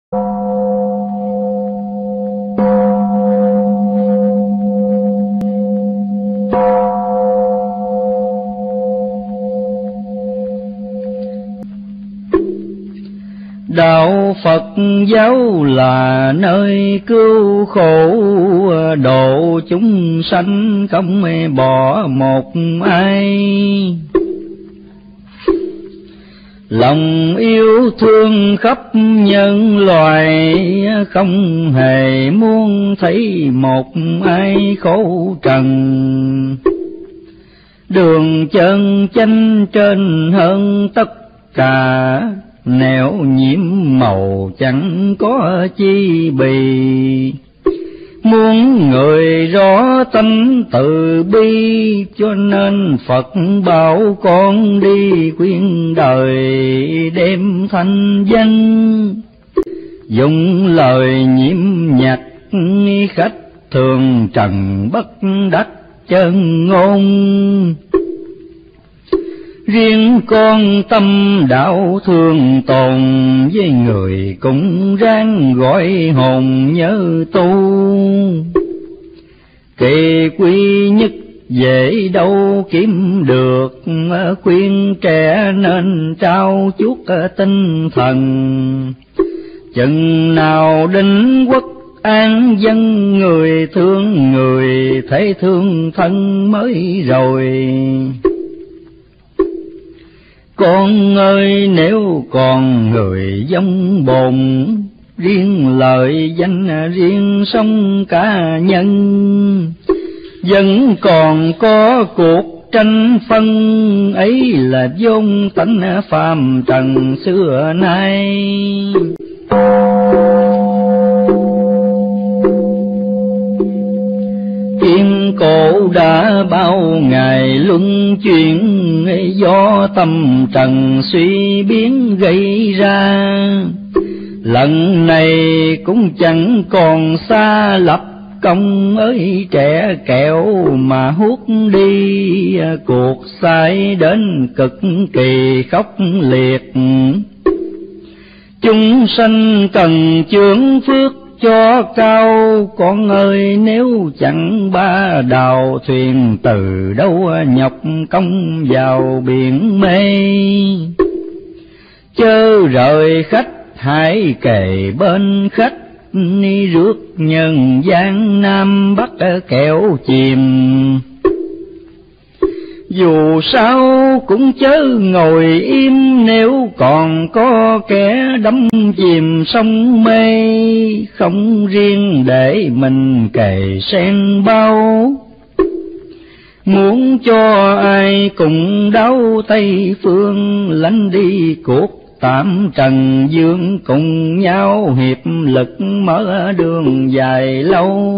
Đạo Phật giáo là nơi cứu khổ độ chúng sanh, không bỏ một ai. Lòng yêu thương khắp nhân loại, không hề muốn thấy một ai khổ trần. Đường chân chánh trên hơn tất cả, nẻo nhiễm màu chẳng có chi bì. Muốn người rõ tâm từ bi, cho nên Phật bảo con đi khuyên đời đem thanh danh. Dùng lời nhiễm nhạc khách thường trần bất đắc chân ngôn. Riêng con tâm đạo thương tồn, với người cũng ráng gọi hồn nhớ tu. Kỳ quy nhất dễ đâu kiếm được, khuyên trẻ nên trao chuốt tinh thần. Chừng nào định quốc an dân, người thương người thấy thương thân mới rồi. Con ơi, nếu còn người giống bồn, riêng lợi danh riêng sống cá nhân. Vẫn còn có cuộc tranh phân, ấy là vốn tánh phàm trần xưa nay. Thiên cổ đã bao ngày luân chuyển, do tâm trần suy biến gây ra. Lần này cũng chẳng còn xa lập công, ơi trẻ kẹo mà hút đi. Cuộc sai đến cực kỳ khốc liệt, chúng sanh cần chướng phước cho cao. Con ơi, nếu chẳng ba đào thuyền, từ đâu nhọc công vào biển mê. Chớ rời khách hãy kề bên khách, rước nhân gian Nam Bắc kẻo chìm. Dù sao cũng chớ ngồi im, nếu còn có kẻ đắm chìm sông mê. Không riêng để mình kề sen bao, muốn cho ai cùng đáo Tây phương. Lánh đi cuộc tạm trần dương, cùng nhau hiệp lực mở đường dài lâu.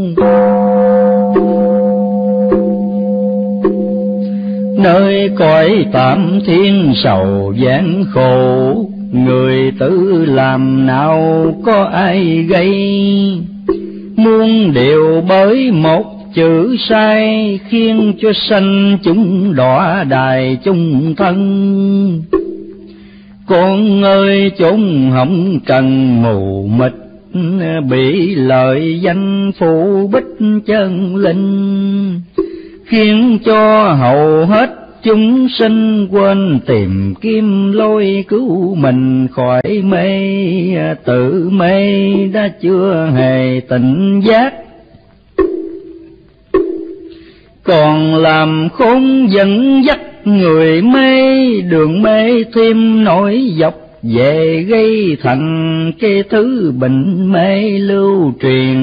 Nơi cõi tạm thiên sầu gian khổ, người tự làm nào có ai gây. Muôn điều bởi một chữ sai, khiến cho sanh chúng đọa đài chung thân. Con ơi, chốn hồng trần mù mịt, bị lợi danh phủ bích chân linh. Khiến cho hầu hết chúng sinh quên tìm kiếm lối cứu mình khỏi mê. Tự mê đã chưa hề tỉnh giác, còn làm khốn dẫn dắt người mê. Đường mê thêm nổi dọc về, gây thành cái thứ bệnh mê lưu truyền.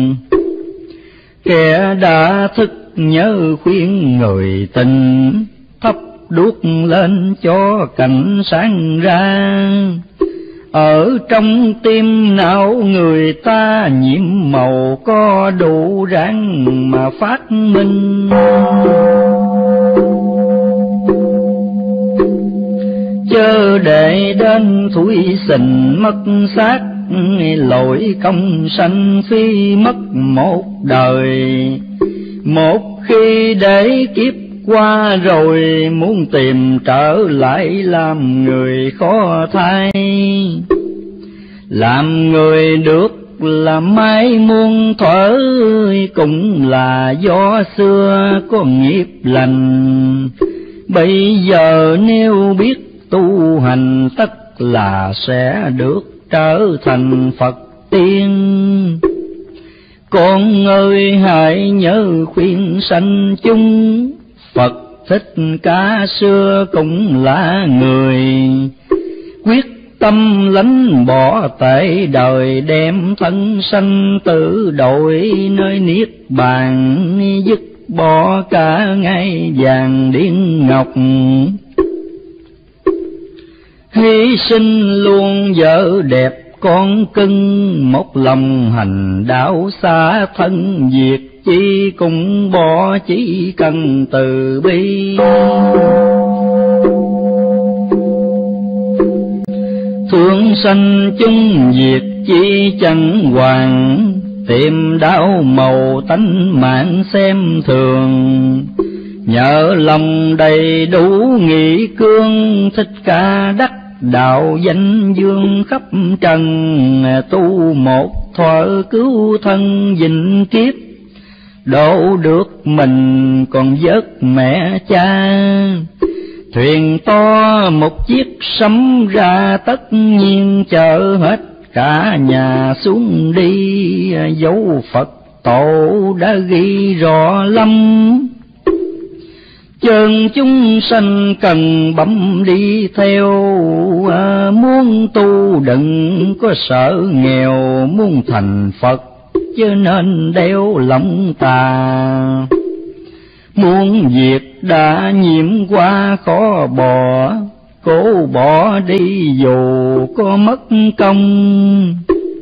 Kẻ đã thức nhớ khuyên người tình, thắp đuốc lên cho cảnh sáng ra. Ở trong tim não người ta nhiễm màu, có đủ ráng mà phát minh. Chớ để đến thúi sình mất xác, lỗi công sanh phi mất một đời. Một khi để kiếp qua rồi, muốn tìm trở lại làm người khó thay. Làm người được làm mai muôn thuở, cũng là do xưa có nghiệp lành. Bây giờ nếu biết tu hành, tất là sẽ được trở thành Phật tiên. Con ơi hãy nhớ khuyên sanh chúng, Phật Thích Ca xưa cũng là người, quyết tâm lánh bỏ tệ đời, đem thân sanh tử đổi nơi niết bàn, dứt bỏ cả ngai vàng điên ngọc. Hy sinh luôn vợ đẹp con cưng, một lòng hành đạo xa thân diệt, chi cũng bỏ chỉ cần từ bi. Thương sanh chung diệt chi chẳng hoàng, tìm đau màu tánh mạng xem thường. Nhờ lòng đầy đủ nghị cương, Thích Ca đắc đạo danh dương khắp trần. Tu một thuở cứu thân vĩnh kiếp, độ được mình còn vớt mẹ cha. Thuyền to một chiếc sấm ra, tất nhiên chở hết cả nhà xuống đi. Dấu Phật tổ đã ghi rõ lắm, chân chúng sanh cần bấm đi theo. Muốn tu đừng có sợ nghèo, muốn thành Phật chứ nên đeo lòng tà. Muốn việc đã nhiễm qua khó bỏ, cố bỏ đi dù có mất công.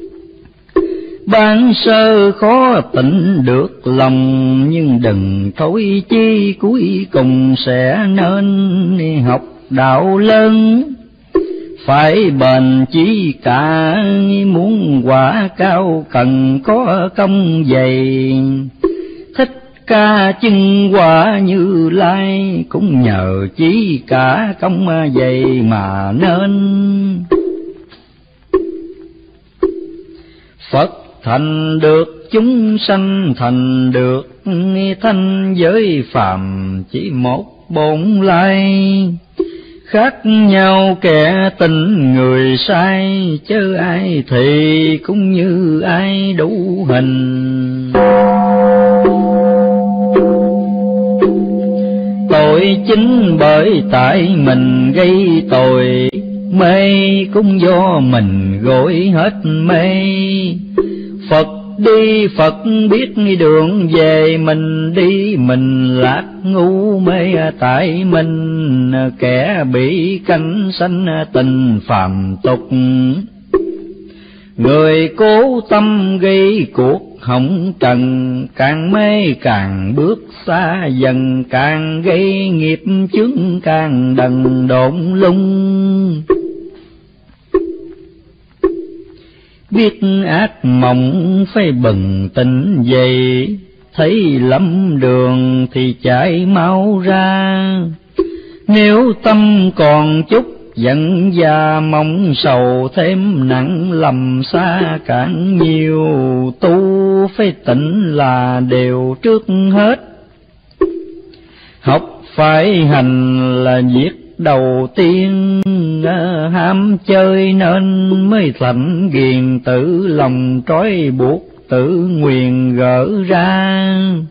Ban sơ khó tịnh được lòng, nhưng đừng thối chi cuối cùng sẽ nên học đạo lớn. Phải bền chí cả, muốn quả cao cần có công dày. Thích Ca chứng quả Như Lai, cũng nhờ chí cả công dày mà nên. Phật thành được chúng sanh thành được, thanh giới phàm chỉ một bổn lai. Khác nhau kẻ tình người sai, chớ ai thì cũng như ai đủ hình. Tội chính bởi tại mình gây tội, mê cũng do mình gội hết mê. Phật đi Phật biết đường về, mình đi mình lạc ngu mê tại mình. Kẻ bị canh sanh tình phàm tục, người cố tâm gây cuộc hỏng trần. Càng mê càng bước xa dần, càng gây nghiệp chướng càng đần độn lung. Biết ác mộng phải bừng tỉnh dậy, thấy lắm đường thì chạy mau ra. Nếu tâm còn chút giận và mong sầu, thêm nặng lầm xa càng nhiều. Tu phải tịnh là điều trước hết, học phải hành là việc đầu tiên. Ham chơi nên mới thành ghiền, tự lòng trói buộc tự nguyền gỡ ra.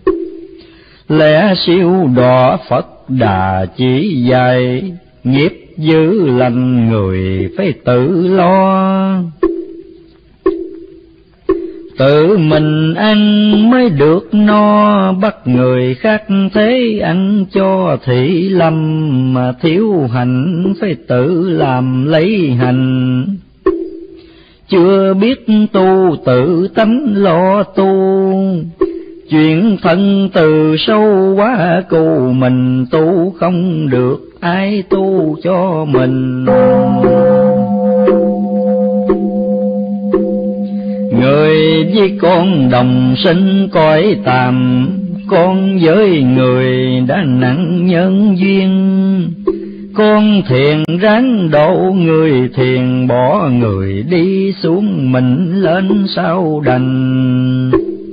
Lẽ siêu đọa Phật Đà chỉ dạy, nghiệp dữ lành người phải tự lo. Tự mình ăn mới được no, bắt người khác thế ăn cho thị lâm. Mà thiếu hành phải tự làm lấy hành, chưa biết tu tự tánh lo tu. Chuyện thân từ sâu quá cù, mình tu không được ai tu cho mình. Người với con đồng sinh cõi tạm, con với người đã nặng nhân duyên. Con thiền ráng độ người thiền, bỏ người đi xuống mình lên sao đành.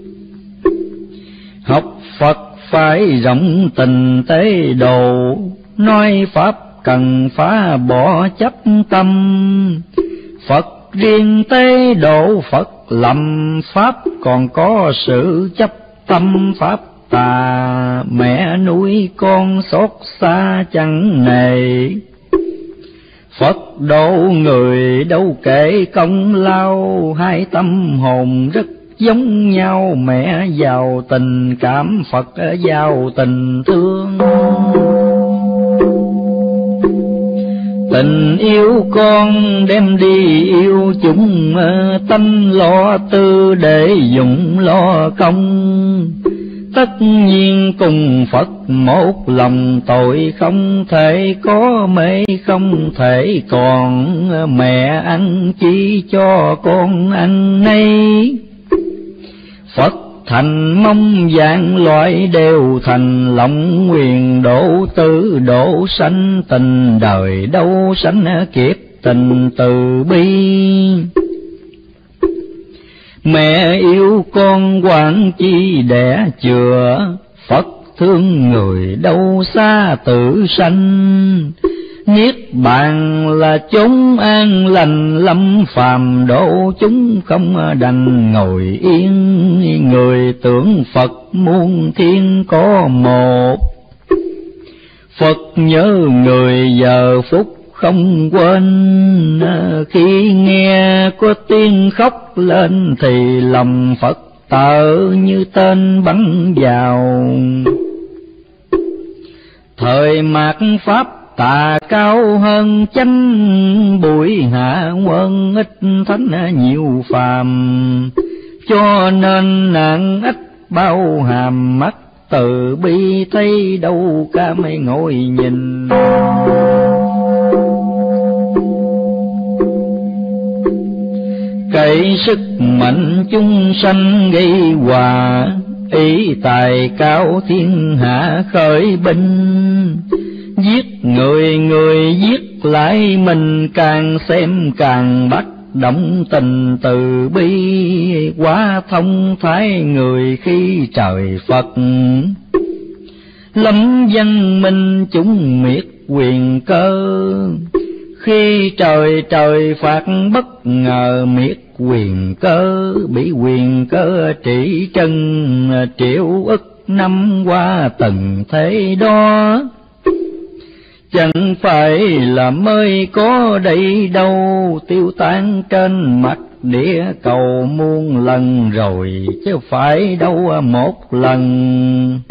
Học Phật phải rộng tình tế độ, nói pháp cần phá bỏ chấp tâm. Phật riêng tế độ Phật lầm, pháp còn có sự chấp tâm pháp tà. Mẹ nuôi con xót xa chẳng nề, Phật độ người đâu kể công lao. Hai tâm hồn rất giống nhau, mẹ giàu tình cảm, Phật giàu tình thương. Tình yêu con đem đi yêu chúng, tâm lo tư để dụng lo công. Tất nhiên cùng Phật một lòng, tội không thể có mê không thể còn. Mẹ ăn chi cho con ăn nay, Phật thành mong vạn loại đều thành. Lòng nguyện độ tử độ sanh, tình đời đâu sanh kiếp tình từ bi. Mẹ yêu con quản chi đẻ chừa, Phật thương người đâu xa tử sanh. Niết bàn là chốn an lành, lâm phàm độ chúng không đành ngồi yên. Người tưởng Phật muôn thiên có một, Phật nhớ người giờ phút không quên. Khi nghe có tiếng khóc lên thì lòng Phật tợ như tên bắn vào. Thời mạt pháp tà cao hơn chánh, bụi hạ quân ít thánh nhiều phàm. Cho nên nạn ít bao hàm, mắt từ bi thấy đâu cả mấy ngồi nhìn. Cậy sức mạnh chúng sanh gây hòa, ý tài cao thiên hạ khởi binh. Giết người người giết lại mình, càng xem càng bắt động tình từ bi. Quá thông thái người khi trời Phật, lâm danh minh chúng miệt quyền cơ. Khi trời phạt bất ngờ miệt quyền cơ, bị quyền cơ trị chân triệu ức năm qua từng thế đó. Chẳng phải là mới có đây đâu, tiêu tan trên mặt địa cầu muôn lần rồi, chứ phải đâu một lần.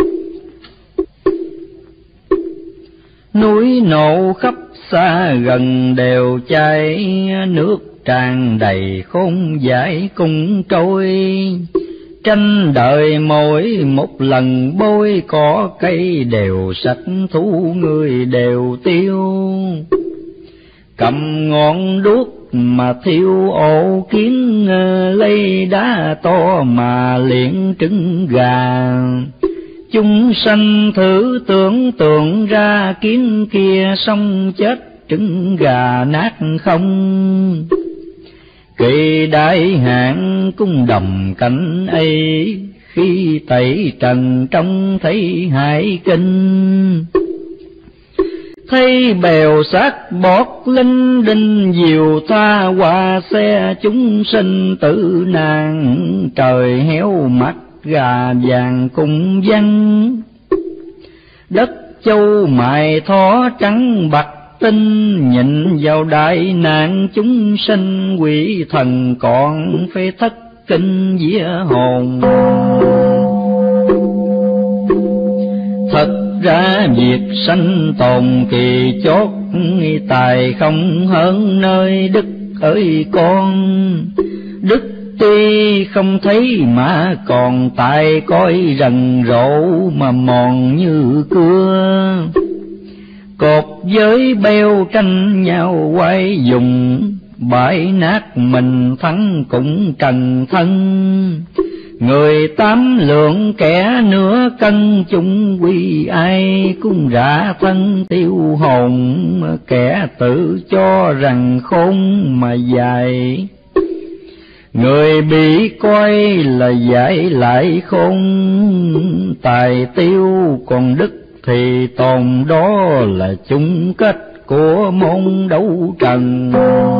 Núi nổ khắp xa gần đều cháy, nước tràn đầy khôn giải cùng trôi. Tranh đời mỗi một lần bôi, cỏ cây đều sạch thú người đều tiêu. Cầm ngọn đuốc mà thiêu ổ kiến, lấy đá to mà liệng trứng gà. Chúng sanh thử tưởng tượng ra kiến kia, xong chết trứng gà nát không. Kỳ đại hạn cung đồng cảnh ấy, khi tẩy trần trông thấy hải kinh. Thấy bèo xác bọt linh đinh, diều tha qua xe chúng sinh tử nạn. Trời héo mắt gà vàng cùng văng, đất châu mài thó trắng bạc tinh. Nhịn vào đại nạn chúng sinh, quỷ thần còn phải thất kinh vía hồn. Thật ra việc sanh tồn kỳ chót, tài không hơn nơi đức ơi con. Đức tuy không thấy mà còn, tài coi rần rộ mà mòn như cưa. Cột với beo tranh nhau quay dùng, bãi nát mình thắng cũng trần thân. Người tám lượng kẻ nửa cân chung quy, ai cũng rã thân tiêu hồn, kẻ tự cho rằng khôn mà dài. Người bị coi là giải lại khôn, tài tiêu còn đức thì tồn, đó là chung kết của môn đấu trần.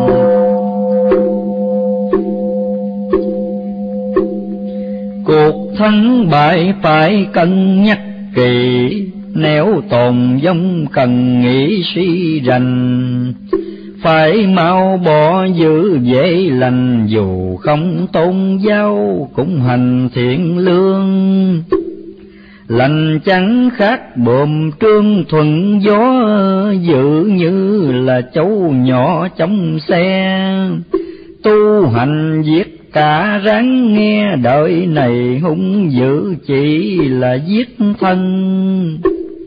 Cuộc thắng bại phải cân nhắc kỳ, nếu tồn vong cần nghĩ suy rành. Phải mau bỏ giữ dễ lành, dù không tôn giáo cũng hành thiện lương. Lành chẳng khác bộm trương thuận gió, dự như là cháu nhỏ trong xe. Tu hành giết cả ráng nghe, đời này hung dữ chỉ là giết thân.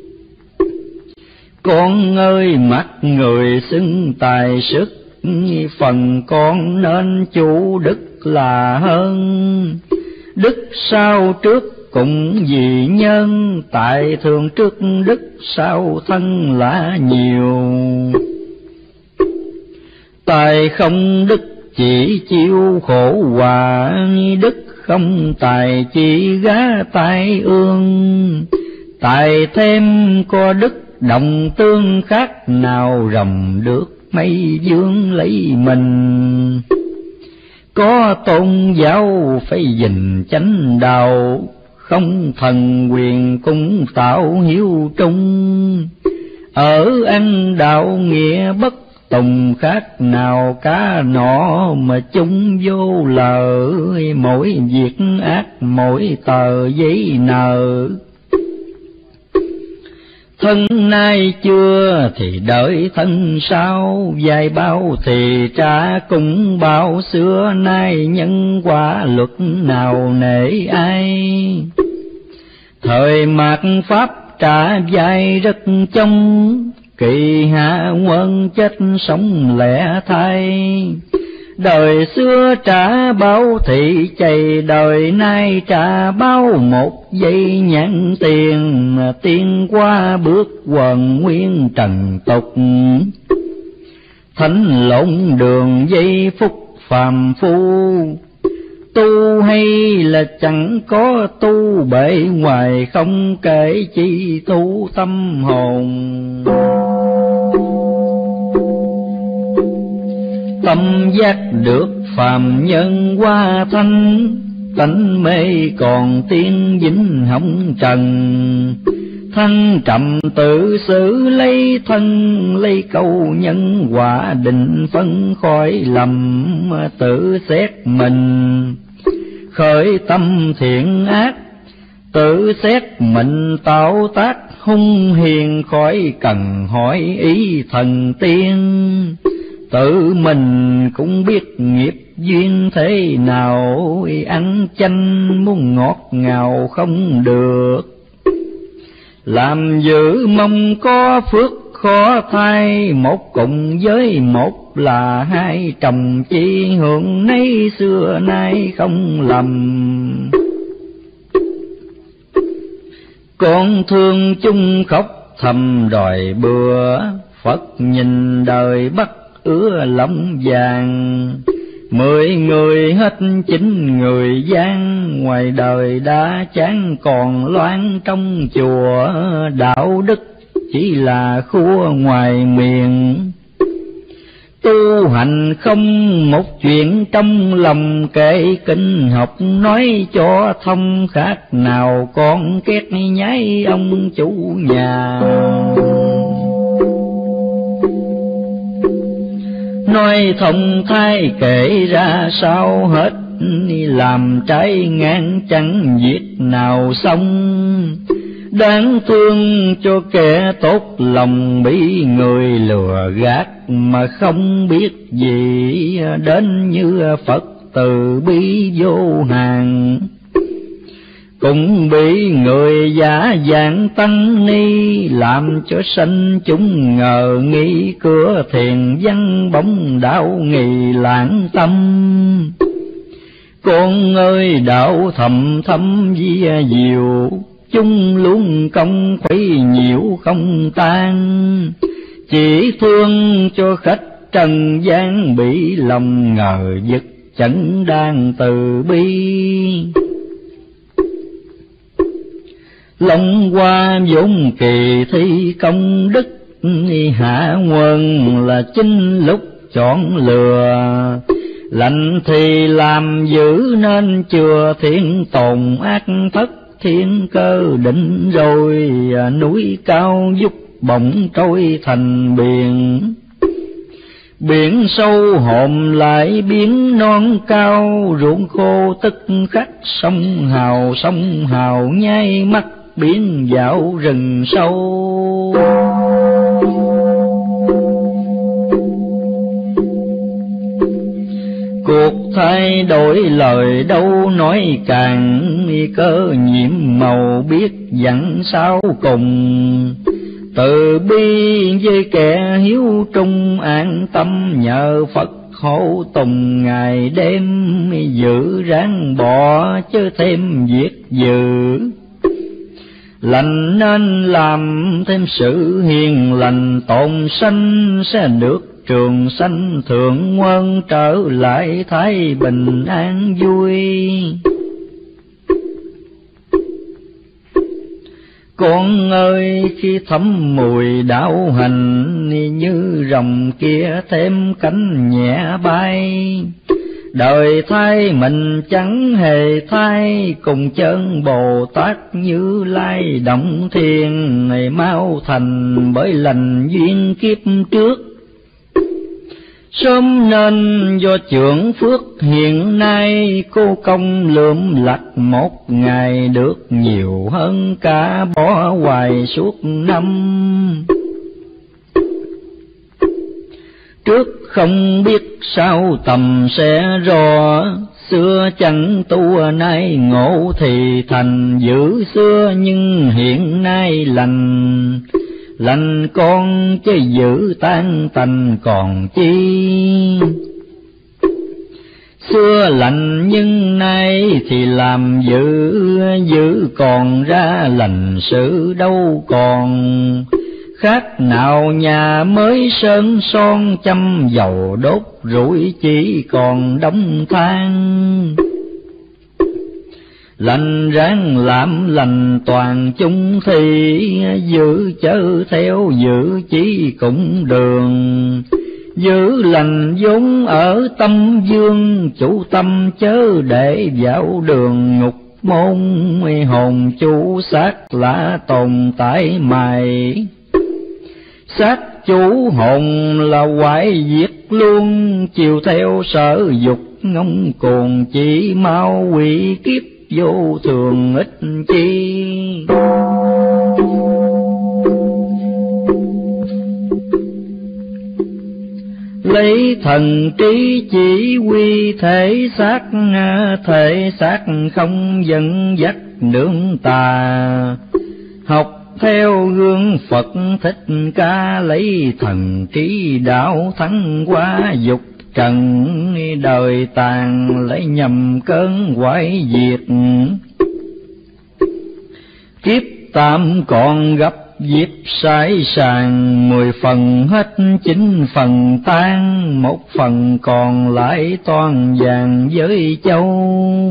Con ơi mắt người xưng tài sức, phần con nên chủ đức là hơn. Đức sau trước cũng vì nhân, tại thường trước đức sau thân là nhiều. Tài không đức chỉ chịu khổ hòa, đức không tài chỉ gá tai ương. Tài thêm có đức đồng tương, khác nào rồng được mây dương lấy mình. Có tôn giáo phải gìn chánh đạo, không thần quyền cũng tạo hiếu trung. Ở ăn đạo nghĩa bất tùng, khác nào cá nọ mà chung vô lờ. Mỗi việc ác mỗi tờ giấy nợ, thân nay chưa thì đợi thân sau. Dài bao thì trả cũng bao, xưa nay nhân quả luật nào nể ai. Thời mạt pháp trả dài rất trong, kỳ hạ quân chết sống lẻ thai. Đời xưa trả bao thị chày, đời nay trả bao một giây nhãn tiền. Tiên qua bước quần nguyên trần tục, thánh lộn đường giây phút phàm phu. Tu hay là chẳng có tu, bề ngoài không kể chi tu tâm hồn. Tâm giác được phàm nhân qua thanh, tánh mê còn tiên vĩnh hồng trần. Thân trầm tự xử lấy thân, lấy câu nhân quả định phân khỏi lầm. Tự xét mình khởi tâm thiện ác, tự xét mình tạo tác hung hiền, khỏi cần hỏi ý thần tiên. Tự mình cũng biết nghiệp duyên thế nào, ăn chanh muốn ngọt ngào không được. Làm giữ mong có phước khó thay, một cùng với một là hai, chồng chi hưởng nấy xưa nay không lầm. Con thương chung khóc thầm đòi bữa, Phật nhìn đời bắt ứa lòng vàng. 10 người hết 9 người gian, ngoài đời đã chán còn loan trong chùa. Đạo đức chỉ là khua ngoài miệng, tu hành không một chuyện trong lòng. Kể kinh học nói cho thông, khác nào con két nhái ông chủ nhà. Nói thông thai kể ra sao hết, làm trái ngang chẳng việc nào xong. Đáng thương cho kẻ tốt lòng, bị người lừa gạt mà không biết gì. Đến như Phật từ bi vô hạn, cũng bị người giả dạng tăng ni. Làm cho sanh chúng ngờ nghi, cửa thiền văn bóng đạo nghi lãng tâm. Con ơi đạo thầm thâm vi diệu, chung luôn công khuấy nhiễu không tan. Chỉ thương cho khách trần gian bị lòng ngờ vực, chẳng đang từ bi. Long qua vốn kỳ thi công đức, hạ nguồn là chính lúc chọn lừa. Lành thì làm giữ nên chừa, thiên tồn ác thất thiên cơ định rồi. Núi cao vút bỗng trôi thành biển, biển sâu hồn lại biển non cao. Ruộng khô tức khắc sông hào nhai mắt, biển dạo rừng sâu. Cuộc thay đổi lời đâu nói càng, cơ nhiệm màu biết dặn sao cùng. Từ bi với kẻ hiếu trung, an tâm nhờ Phật hộ tùng ngày đêm. Giữ ráng bỏ chứ thêm việc dữ, lành nên làm thêm sự hiền lành. Tồn sanh sẽ được trường sanh thượng quân, trở lại thái bình an vui. Con ơi khi thấm mùi đạo hành, như rồng kia thêm cánh nhẹ bay. Đời thay mình chẳng hề thay, cùng chân Bồ Tát Như Lai động thiên. Này mau thành bởi lành duyên kiếp trước, sớm nên do chưởng phước hiện nay. Cô công lượm lặt một ngày, được nhiều hơn cả bỏ hoài suốt năm. Trước không biết sao tầm sẽ rõ, xưa chẳng tu nay ngộ thì thành. Giữ xưa nhưng hiện nay lành, lành con chứ giữ tan tành còn chi. Xưa lành nhưng nay thì làm giữ, giữ còn ra lành sự đâu còn. Khác nào nhà mới sơn son, châm dầu đốt rủi chỉ còn đống than. Lành ráng làm lành toàn chung thì, giữ chớ theo giữ chỉ cũng đường. Giữ lành vốn ở tâm dương, chủ tâm chớ để vào đường ngục môn. Hồn chủ xác lạ tồn tại mày, xác chủ hồn là hoại diệt luôn. Chiều theo sở dục ngông cuồng, chỉ mau hủy kiếp vô thường ích chi. Lấy thần trí chỉ huy thể xác không dẫn dắt nương tà. Học theo gương Phật Thích Ca, lấy thần trí đạo thắng qua dục trần. Đời tàn lấy nhầm cơn hoại diệt, kiếp tạm còn gặp dịp sai sàng. 10 phần hết 9 phần tan, 1 phần còn lại toàn vàng với châu.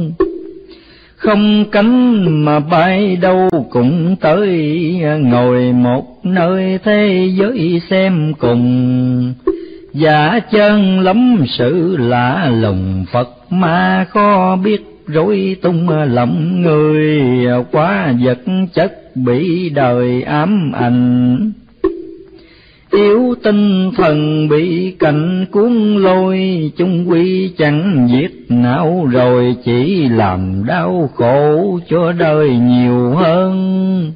Không cánh mà bay đâu cũng tới, ngồi một nơi thế giới xem cùng. Giả chân lắm sự lạ lùng, Phật ma khó biết rối tung lòng người. Quá vật chất bị đời ám ảnh, yếu tinh thần bị cảnh cuốn lôi. Chung quy chẳng giết não rồi, chỉ làm đau khổ cho đời nhiều hơn.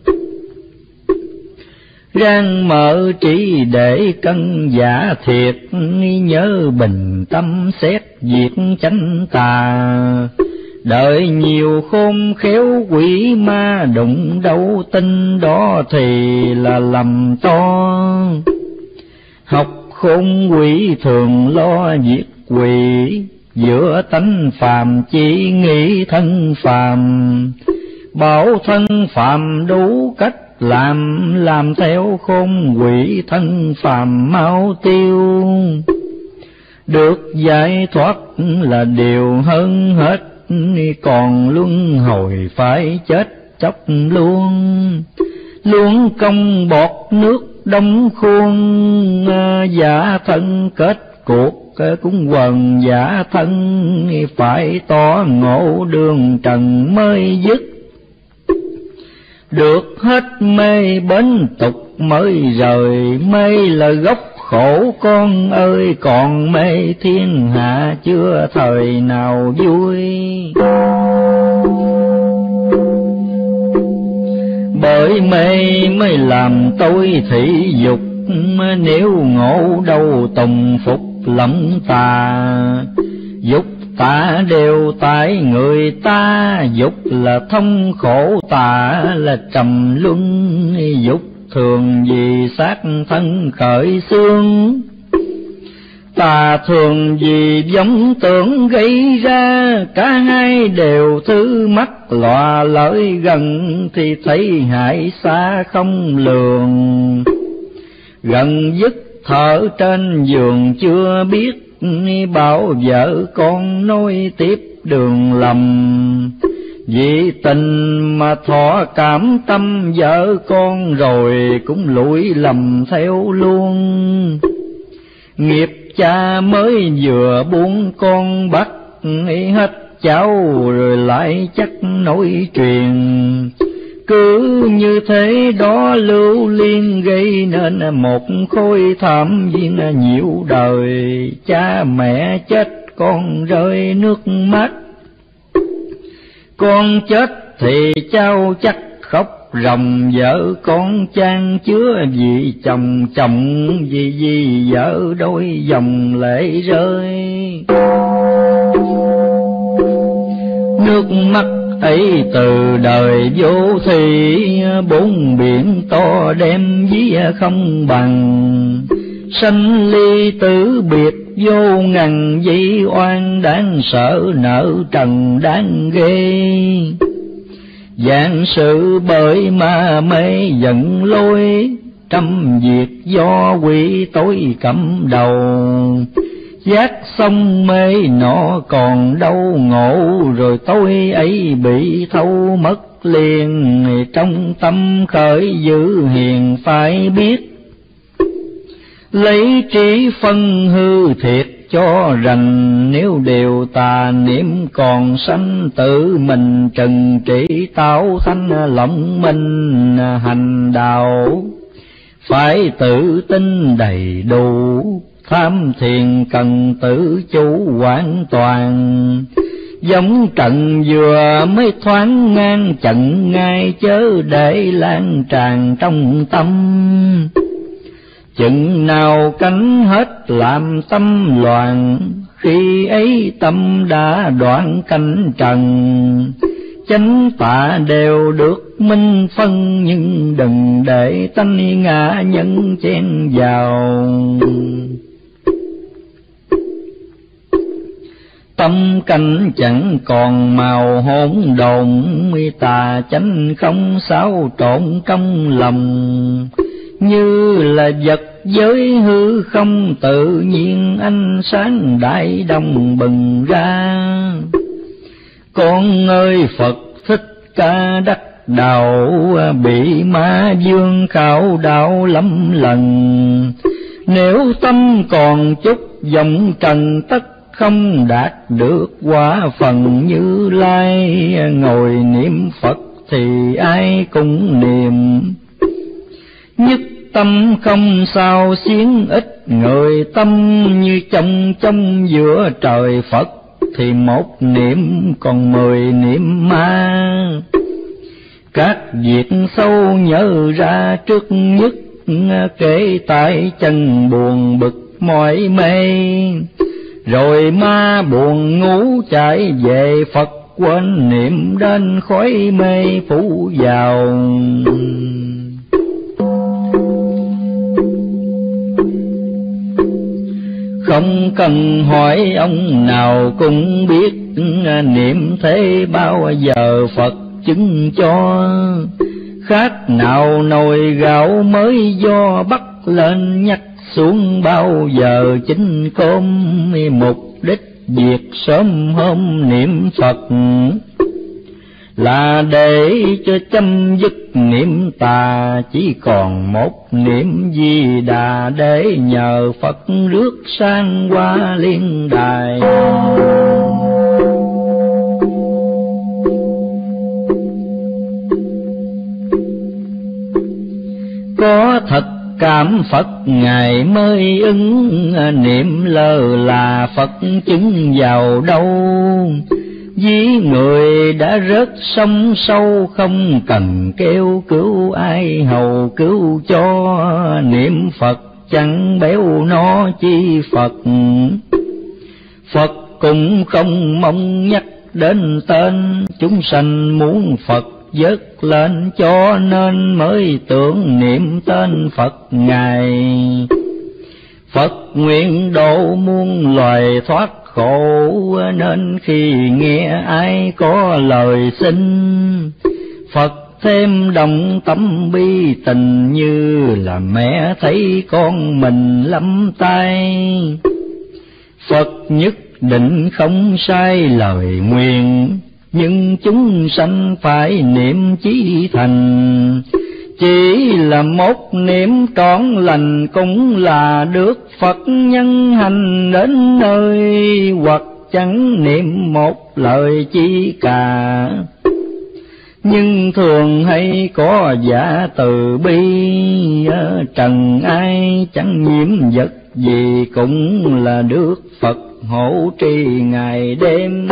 Ráng mở trí để cân giả thiệt, nhớ bình tâm xét việc chánh tà. Đợi nhiều khôn khéo quỷ ma đụng đâu tin, đó thì là lầm to. Học khôn quỷ thường lo diệt quỷ, giữa tánh phàm chỉ nghĩ thân phàm. Bảo thân phàm đủ cách làm theo khôn quỷ thân phàm mau tiêu. Được giải thoát là điều hơn hết, còn luân hồi phải chết chóc luôn. Luôn công bọt nước đóng khuôn, giả thân kết cuộc cũng quần giả thân. Phải tỏ ngộ đường trần mới dứt, được hết mê bến tục mới rời. Mê là gốc khổ con ơi, còn mê thiên hạ chưa thời nào vui. Bởi mê mới làm tôi thị dục, nếu ngộ đâu tùng phục lẫm tà. Dục tà đều tại người ta, dục là thông khổ, tà là trầm luân. Dục thường vì xác thân khởi xương, tà thường vì vọng tưởng gây ra. Cả hai đều thứ mắt lọa lợi gần, thì thấy hại xa không lường. Gần dứt thở trên giường chưa biết, bảo vợ con nối tiếp đường lầm. Vì tình mà thọ cảm tâm vợ con, rồi cũng lủi lầm theo luôn. Nghiệp cha mới vừa buông con bắt, hết cháu rồi lại chắc nối truyền. Cứ như thế đó lưu liên, gây nên một khối thảm viên nhiễu đời. Cha mẹ chết con rơi nước mắt, con chết thì cháu chắc khóc ròng. Vợ con chan chứa vì chồng, chồng vì vợ đôi dòng lệ rơi. Nước mắt ấy từ đời vô thị, bốn biển to đem ví không bằng. Sanh ly tử biệt vô ngần, dĩ oan đáng sợ nợ trần đáng ghê. Vạn sự bởi ma mê giận lôi, trăm việc do quỷ tối cầm đầu. Giác xong mê nọ còn đâu ngộ, rồi tôi ấy bị thâu mất liền. Trong tâm khởi dữ hiền phải biết, lấy trí phân hư thiệt cho rành. Nếu đều tà niệm còn sanh, tự mình trần trị tạo thanh lộng minh hành đạo. Phải tự tin đầy đủ, tham thiền cần tự chủ hoàn toàn. Giống trận vừa mới thoáng ngang, trận ngay chớ để lan tràn trong tâm. Chừng nào cánh hết làm tâm loạn, khi ấy tâm đã đoạn cánh trần. Chánh tà đều được minh phân, nhưng đừng để tánh ngã nhân chen vào. Tâm cảnh chẳng còn màu hỗn độn, tà chánh không xáo trộn trong lòng. Như là vật giới hư không, tự nhiên ánh sáng đại đồng bừng ra. Con ơi Phật Thích Ca đắc đạo, bị ma vương khảo đạo lắm lần. Nếu tâm còn chút vọng trần, tất không đạt được quả phần Như Lai. Ngồi niệm Phật thì ai cũng niệm, nhất tâm không sao xiến ít. Người tâm như trong giữa trời Phật, thì một niệm còn 10 niệm ma. Các việc sâu nhớ ra trước nhất, kể tại chân buồn bực mỏi mê. Rồi ma buồn ngủ chạy về Phật, quên niệm đến khói mê phủ vào. không cần hỏi ông nào cũng biết, niệm thế bao giờ Phật chứng cho. Khác nào nồi gạo mới do bắt lên nhắc xuống, bao giờ chính cơm mục đích việc sớm hôm niệm Phật. Là để cho chấm dứt niệm tà, chỉ còn một niệm Di Đà, để nhờ Phật rước sang qua liên đài. Có thật cảm Phật Ngài mới ứng, niệm lơ là Phật chứng vào đâu. Ví người đã rớt sông sâu, không cần kêu cứu ai hầu cứu cho. Niệm Phật chẳng béo nó chi Phật, Phật cũng không mong nhắc đến tên. Chúng sanh muốn Phật vớt lên, cho nên mới tưởng niệm tên Phật Ngài. Phật nguyện độ muôn loài thoát khổ, nên khi nghe ai có lời xin, Phật thêm đồng tâm bi tình, như là mẹ thấy con mình lắm tay. Phật nhất định không sai lời nguyện, nhưng chúng sanh phải niệm chí thành. Chỉ là một niệm trọn lành, cũng là được Phật nhân hành đến nơi. Hoặc chẳng niệm một lời chi cả, nhưng thường hay có giả từ bi. Trần ai chẳng nhiễm vật gì, cũng là được Phật hộ trì ngày đêm.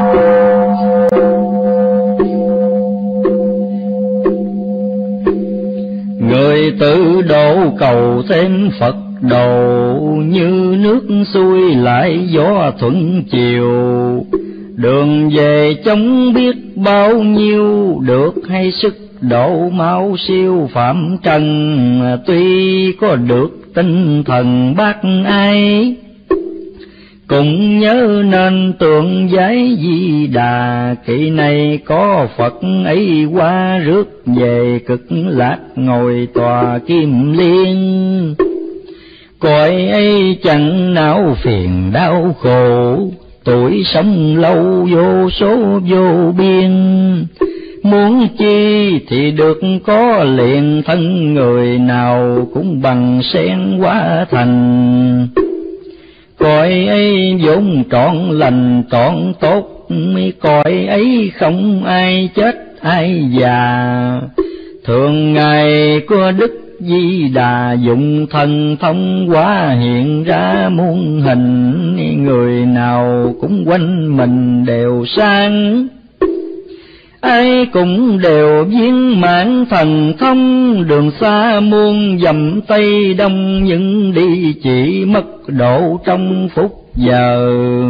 Người tự độ cầu thêm Phật độ, như nước xuôi lại gió thuận chiều. Đường về chống biết bao nhiêu, được hay sức độ mau siêu phạm trần. Tuy có được tinh thần bác ai, cũng nhớ nên tượng giấy Di Đà. Kỳ này có Phật ấy qua, rước về cực lạc ngồi tòa kim liên. Cõi ấy chẳng não phiền đau khổ, tuổi sống lâu vô số vô biên. Muốn chi thì được có liền, thân người nào cũng bằng sen hóa thành. Cõi ấy vốn trọn lành trọn tốt, cõi ấy không ai chết ai già. Thường ngày có Đức Di Đà dụng thần thông hóa hiện ra muôn hình. Người nào cũng quanh mình đều sang, ai cũng đều viên mãn thần thông. Đường xa muôn dặm Tây Đông, nhưng đi chỉ mất độ trong phút giờ.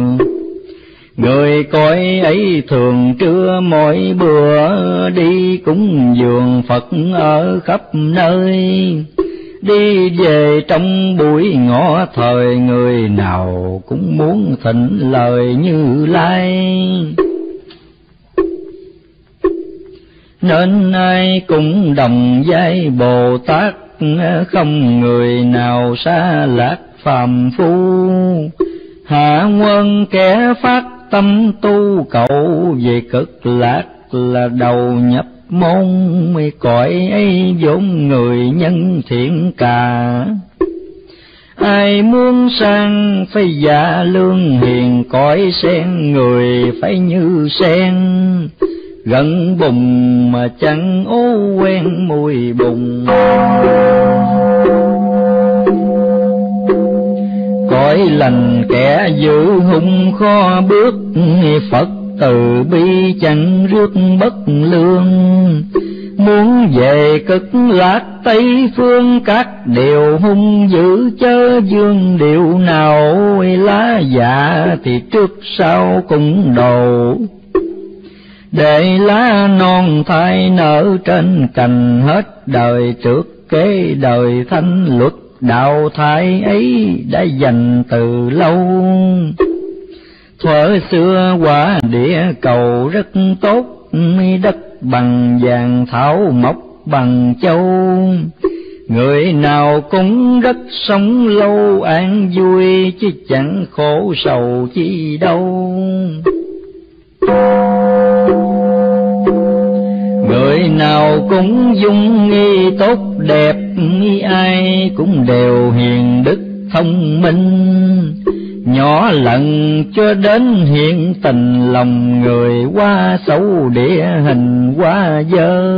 Người cõi ấy thường trưa mỗi bữa, đi cúng dường Phật ở khắp nơi. Đi về trong buổi ngọ thời, người nào cũng muốn thịnh lời Như Lai. Nên ai cũng đồng vai Bồ Tát, không người nào xa lạc phàm phu. Hạ quân kẻ phát tâm tu cầu, về cực lạc là đầu nhập môn. Cõi ấy vốn người nhân thiện cả, ai muốn sang phải dạ lương hiền. Cõi sen người phải như sen, gần bùn mà chẳng ố quen mùi bùn. Cõi lành kẻ giữ hung khó bước, Phật từ bi chẳng rước bất lương. Muốn về cực lạc Tây phương, các điều hung dữ chớ dương điệu nào. Lá dạ thì trước sau cũng đồ, để lá non thai nở trên cành. Hết đời trước kế đời thanh luật đạo thái ấy đã dành từ lâu. Thuở xưa quả địa cầu rất tốt, đất bằng vàng thảo mộc bằng châu. Người nào cũng rất sống lâu an vui, chứ chẳng khổ sầu chi đâu. Người nào cũng dung nghi tốt đẹp, ai cũng đều hiền đức thông minh. Nhỏ lần cho đến hiện tình, lòng người quá xấu địa hình quá dơ.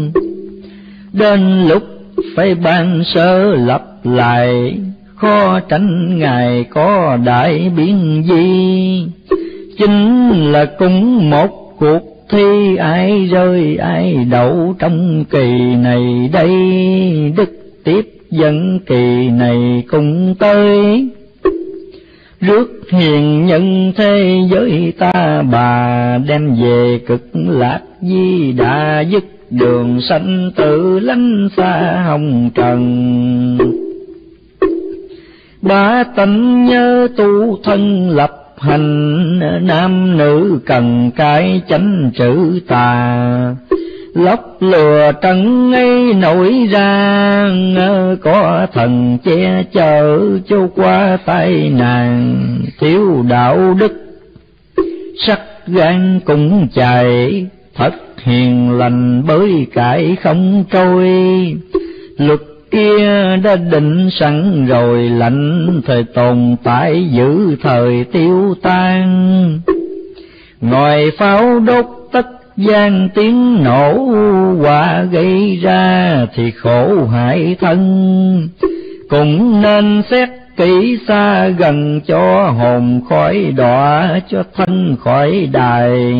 Đến lúc phải ban sơ lập lại, khó tránh Ngài có đại biến gì. Chính là cũng một cuộc thi, ai rơi ai đậu trong kỳ này đây. Đức tiếp dẫn kỳ này cùng tới, rước hiền nhân thế giới ta bà, đem về cực lạc di đà, dứt đường sanh tử lánh xa hồng trần. Ba tánh nhớ tu thân lập hành, nam nữ cần cái chánh trữ tà. Lóc lừa trần ấy nổi ra, có thần che chở cho qua tai nạn. Thiếu đạo đức sắc gan cũng chạy, thất hiền lành bới cải không trôi. Luật kia đã định sẵn rồi, lạnh thời tồn tại giữ thời tiêu tan. Ngòi pháo đốt tất gian tiếng nổ, quả gây ra thì khổ hại thân. Cũng nên xét kỹ xa gần, cho hồn khỏi đọa, cho thân khỏi đài.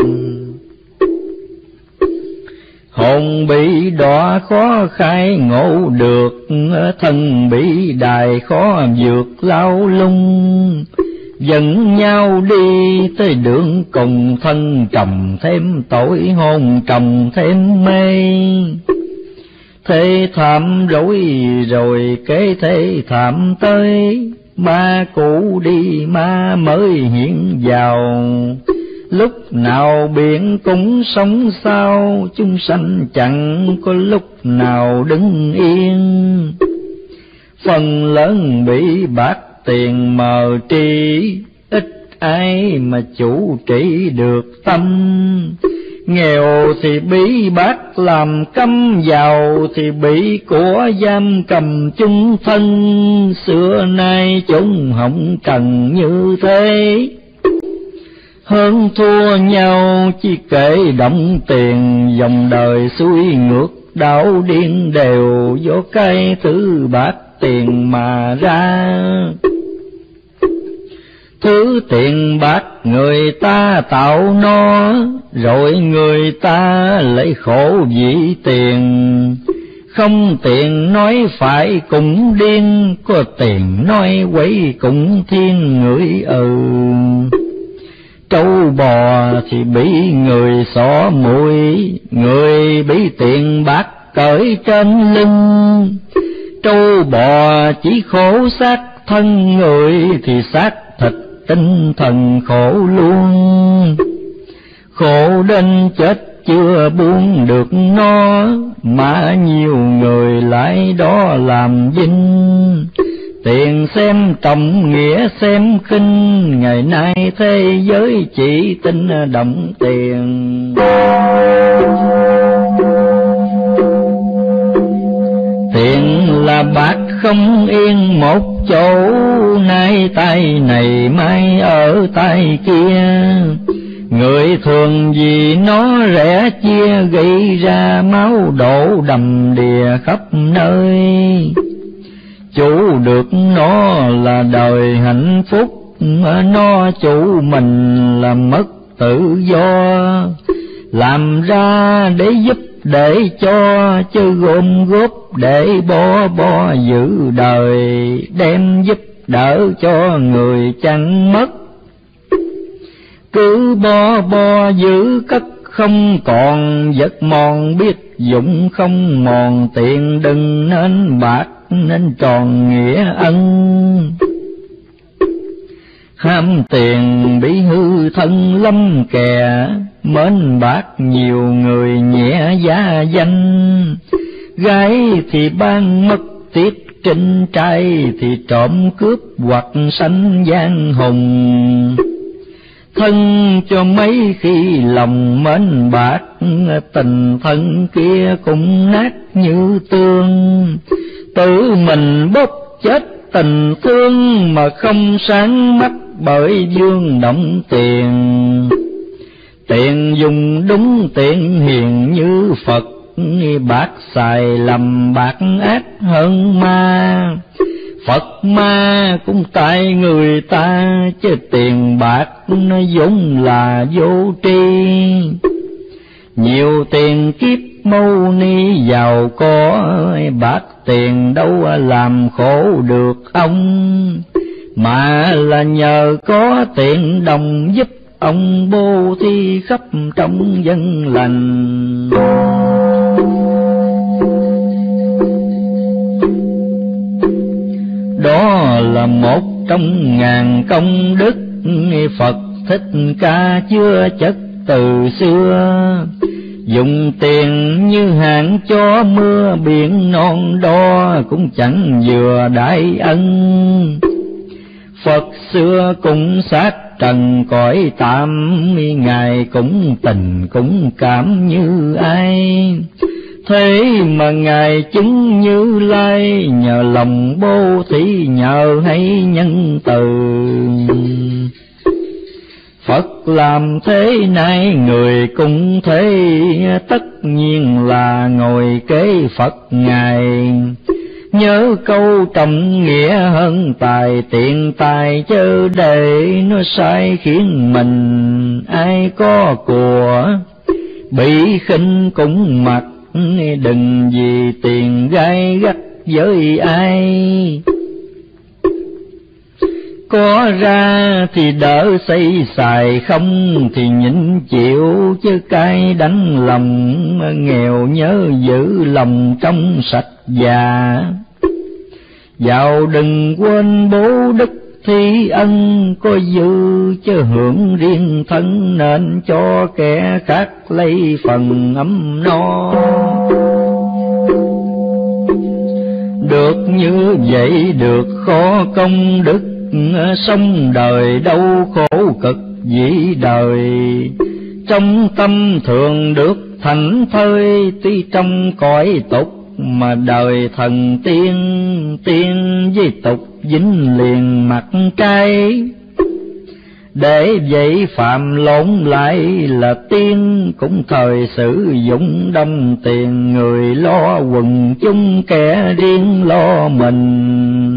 Hồn bị đọa khó khai ngộ được, thân bị đài khó vượt lao lung. Dẫn nhau đi tới đường cùng, thân trầm thêm tội, hồn trầm thêm mê. Thế thảm rối rồi kế thế thảm tới, ma cũ đi ma mới hiện vào. Lúc nào biển cũng sống sao, chúng sanh chẳng có lúc nào đứng yên. Phần lớn bị bạc tiền mờ tri, ít ai mà chủ trị được tâm. Nghèo thì bị bác làm câm, giàu thì bị của giam cầm chung thân. Xưa nay chúng hỏng trần như thế, hơn thua nhau chỉ kể động tiền. Dòng đời xuôi ngược đảo điên đều, do cái thứ bạc tiền mà ra. Thứ tiền bạc người ta tạo nó, rồi người ta lấy khổ vì tiền. Không tiền nói phải cũng điên, có tiền nói quấy cũng thiên người Trâu bò thì bị người xỏ mũi, người bị tiền bạc cởi trên lưng. Trâu bò chỉ khổ xác thân, người thì xác thịt tinh thần khổ luôn. Khổ đến chết chưa buông được nó, mà nhiều người lại đó làm vinh. Tiền xem trọng nghĩa xem khinh, ngày nay thế giới chỉ tin động tiền. Tiền là bạc không yên một chỗ, nay tay này mai ở tay kia. Người thường vì nó rẻ chia, gây ra máu đổ đầm đìa khắp nơi. Chủ được nó là đời hạnh phúc, nó chủ mình là mất tự do. Làm ra để giúp để cho, chứ gom góp để bo giữ đời. Đem giúp đỡ cho người chẳng mất, cứ bo giữ cất không còn. Vật mòn biết dụng không mòn, tiền đừng nên bạc nên tròn nghĩa ân. Ham tiền bị hư thân lâm kè, mến bạc nhiều người nhẹ giá danh. Gái thì ban mất tiết trinh, trai thì trộm cướp hoặc sanh giang hùng. Thân cho mấy khi lòng mến bạc, tình thân kia cũng nát như tương. Tự mình bóp chết tình thương mà không sáng mắt, bởi vương động tiền. Tiền dùng đúng tiền hiền như Phật, bạc xài lầm bạc ác hơn ma. Phật ma cũng tại người ta, chứ tiền bạc nó vốn là vô tri. Nhiều tiền kiếp mâu ni giàu có, bạc tiền đâu làm khổ được ông. Mà là nhờ có tiền đồng giúp ông bố thí khắp trong dân lành. Đó là một trong ngàn công đức, Phật Thích Ca chưa chất từ xưa. Dùng tiền như hạn cho mưa, biển non đo cũng chẳng vừa đại ân. Phật xưa cũng sát trần cõi tạm, Ngài cũng tình cũng cảm như ai. Thế mà Ngài chứng Như Lai, nhờ lòng bố thí nhờ hay nhân từ. Phật làm thế này người cũng thế, tất nhiên là ngồi kế Phật Ngài. Nhớ câu trọng nghĩa hơn tài, tiện tài chớ để nó sai khiến mình. Ai có của bị khinh cũng mặc, đừng vì tiền gai gắt với ai. Có ra thì đỡ xây xài, không thì nhịn chịu, chứ cay đánh lòng. Nghèo nhớ giữ lòng trong sạch già. Giàu đừng quên bố đức thi ân, có dư chứ hưởng riêng thân, nên cho kẻ khác lấy phần ấm no. Được như vậy được khó công đức, sống đời đâu khổ cực dĩ đời. Trong tâm thường được thành thơi, tuy trong cõi tục mà đời thần tiên. Tiên với tục dính liền mặt trái, để vậy phạm lộn lại là tiên. Cũng thời sử dụng đông tiền, người lo quần chúng kẻ riêng lo mình.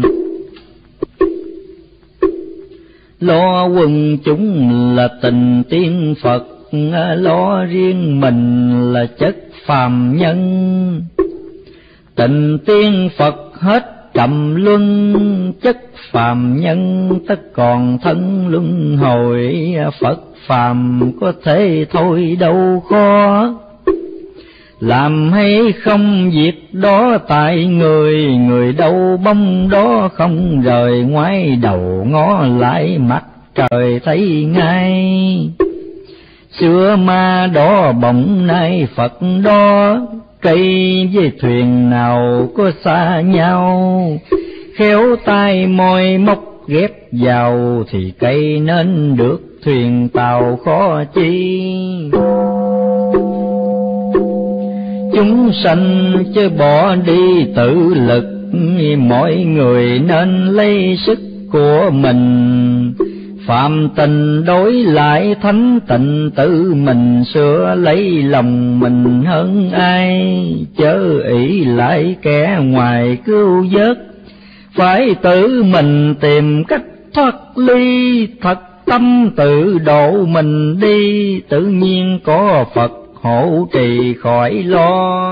Lo quần chúng là tình tiên Phật, lo riêng mình là chất phàm nhân. Tình tiên Phật hết trầm luân, chất phàm nhân tất còn thân luân hồi. Phật phàm có thể thôi đâu khó, làm hay không việc đó tại người. Người đâu bông đó không rời, ngoái đầu ngó lại mặt trời thấy ngay. Xưa ma đó bỗng nay Phật đó, cây với thuyền nào có xa nhau. Khéo tay môi móc ghép vào, thì cây nên được thuyền tàu khó chi. Chúng sanh chớ bỏ đi tự lực, mọi người nên lấy sức của mình. Phạm tình đối lại thánh tịnh, tự mình sửa lấy lòng mình hơn ai. Chớ ỷ lại kẻ ngoài cứu vớt, phải tự mình tìm cách thoát ly. Thật tâm tự độ mình đi, tự nhiên có Phật hộ trì khỏi lo.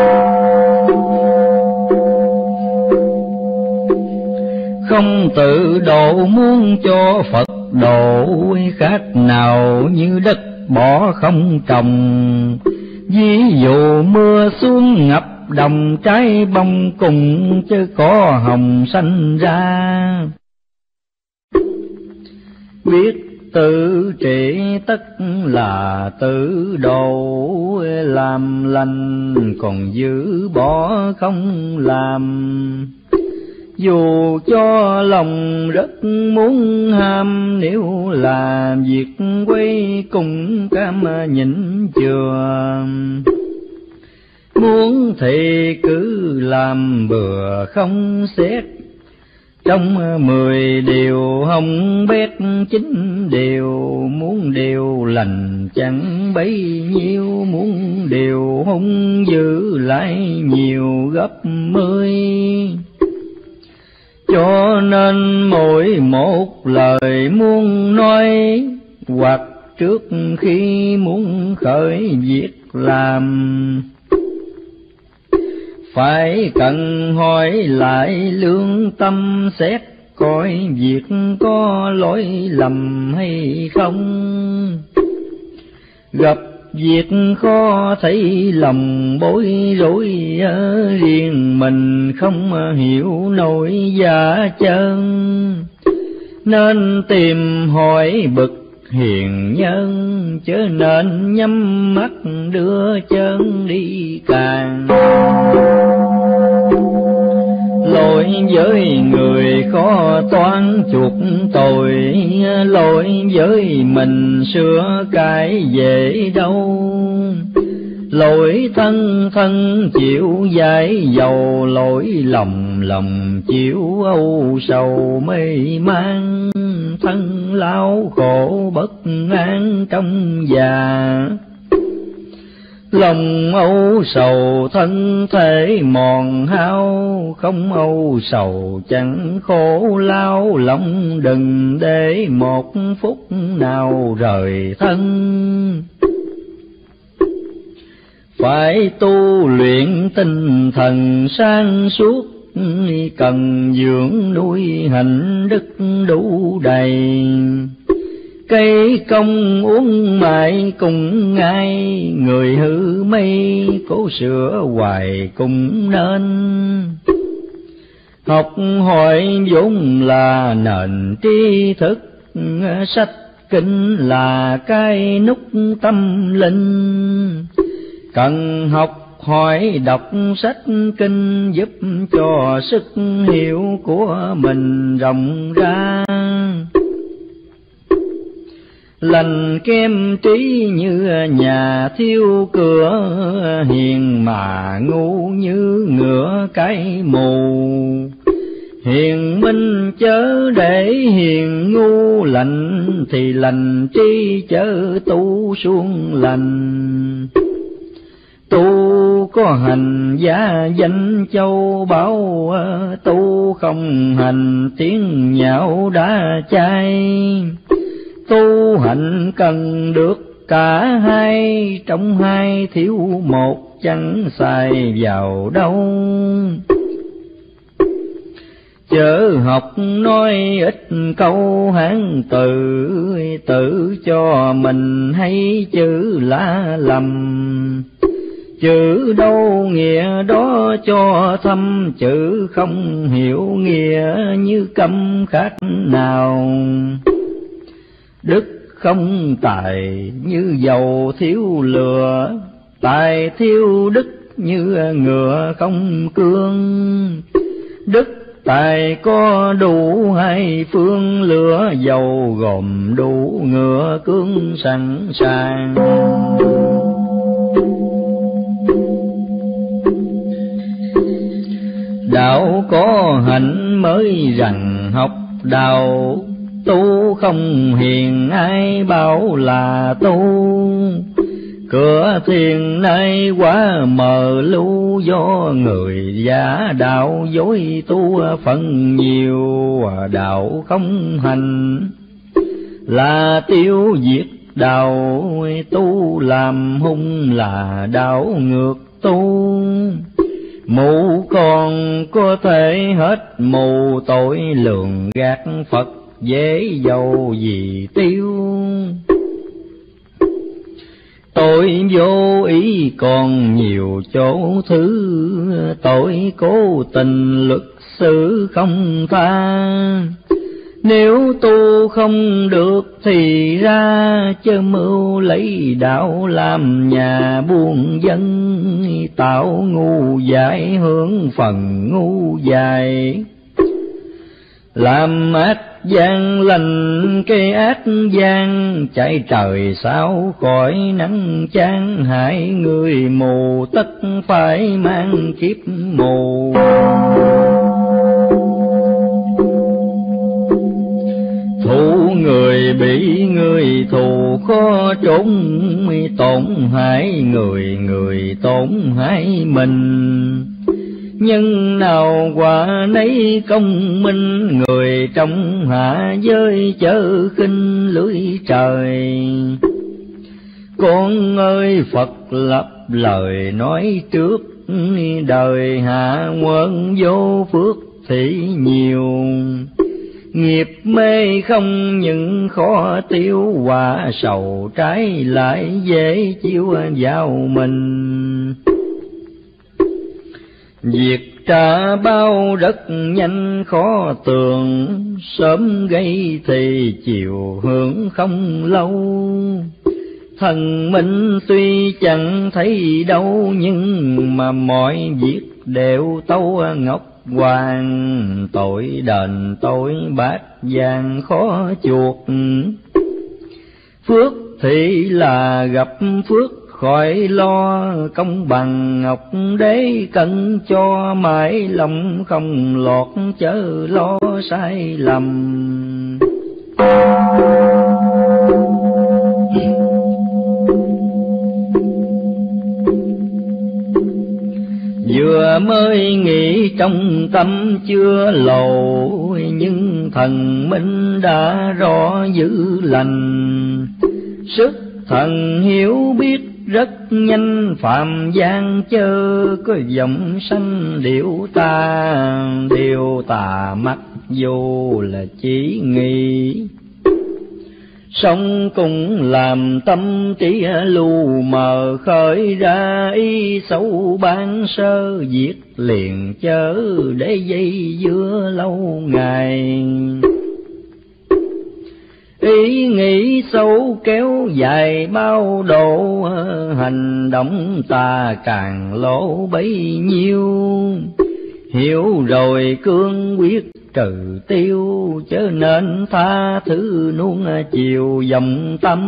Không tự độ muốn cho Phật độ, khác nào như đất bỏ không trồng. Ví dụ mưa xuống ngập đồng trái bông cùng, chứ có hồng sanh ra. Biết tự trị tất là tự độ, làm lành còn giữ bỏ không làm. Dù cho lòng rất muốn ham, nếu là việc quay cùng cam nhịn chừa. Muốn thì cứ làm bừa không xét, trong 10 điều hồng bét 9 điều. Muốn điều lành chẳng bấy nhiêu, muốn điều hung dữ lại nhiều gấp 10. Cho nên mỗi một lời muốn nói, hoặc trước khi muốn khởi việc làm, phải cần hỏi lại lương tâm xét, coi việc có lỗi lầm hay không. Gặp việc khó thấy lòng bối rối, riêng mình không hiểu nổi giá chân. Nên tìm hỏi bậc hiền nhân, chớ nên nhắm mắt đưa chân đi càng. Lỗi với người khó toán chuộc tội, lỗi với mình sửa cái dễ đâu. Lỗi thân thân chịu giải dầu, lỗi lòng lòng chịu âu sầu mê man. Thân lao khổ bất an trong già, lòng âu sầu thân thể mòn hao. Không âu sầu chẳng khổ lao, lòng đừng để một phút nào rời thân. Phải tu luyện tinh thần sáng suốt, cần dưỡng nuôi hạnh đức đủ đầy. Cây công uống mãi cùng ngay, người hư mây cố sửa hoài cũng nên. Học hỏi vốn là nền tri thức, sách kinh là cái nút tâm linh. Cần học hỏi đọc sách kinh, giúp cho sức hiểu của mình rộng ra. Lành kem trí như nhà thiếu cửa, hiền mà ngu như ngựa cái mù. Hiền minh chớ để hiền ngu, lành thì lành trí chớ tu xuống lành. Tu có hành giá danh châu báu, tu không hành tiếng nhạo đã chai. Tu hành cần được cả hai, trong hai thiếu một chẳng xài vào đâu. Chớ học nói ít câu Hán từ, tự cho mình hay chữ lá lầm. Chữ đâu nghĩa đó cho thâm, chữ không hiểu nghĩa như câm khác nào. Đức không tài như dầu thiếu lửa, tài thiếu đức như ngựa không cương. Đức tài có đủ hai phương, lửa dầu gồm đủ ngựa cương sẵn sàng. Đạo có hạnh mới rằng học đạo, tu không hiền ai bảo là tu. Cửa thiền nay quá mờ lu, do người giả đạo dối tu phần nhiều. Đạo không hành là tiêu diệt đạo, tu làm hung là đạo ngược tu. Mù còn có thể hết mù, tội lường gạt Phật dễ dầu gì tiêu. Tội Tội vô ý còn nhiều chỗ thứ, tội cố tình luật xử không tha. Nếu tu không được thì ra, chớ mưu lấy đạo làm nhà buôn dân, tạo ngu dại hưởng phần ngu dại. Làm ác gian lành cái ác gian, chạy trời sao khỏi nắng chán, hại người mù tất phải mang kiếp mù. Thù người bị người thù khó trốn, tổn hại người người tổn hại mình. Nhân nào quả nấy công minh, người trong hạ giới chớ khinh lưỡi trời. Con ơi Phật lập lời nói trước, đời hạ quân vô phước thì nhiều. Nghiệp mê không những khó tiêu, quả sầu trái lại dễ chiếu vào mình. Việc trả bao rất nhanh khó tường, sớm gây thì chiều hưởng không lâu. Thần minh tuy chẳng thấy đâu, nhưng mà mọi việc đều tâu ngọc hoàng. Tội đền tội bát vàng khó chuộc, phước thì là gặp phước khỏi lo. Công bằng ngọc đế cân cho, mãi lòng không lọt chớ lo sai lầm. Vừa mới nghĩ trong tâm chưa lầu, nhưng thần minh đã rõ dữ lành. Sức thần hiểu biết rất nhanh, phạm gian chớ có giọng sanh điệu tà mặc dù là chỉ nghi. Sống cũng làm tâm trí lu mờ, khởi ra ý xấu ban sơ, diệt liền chớ để dây dưa lâu ngày. Ý nghĩ xấu kéo dài bao độ, hành động ta càng lỗ bấy nhiêu. Hiểu rồi cương quyết trừ tiêu, chớ nên tha thứ nuông chiều vọng tâm.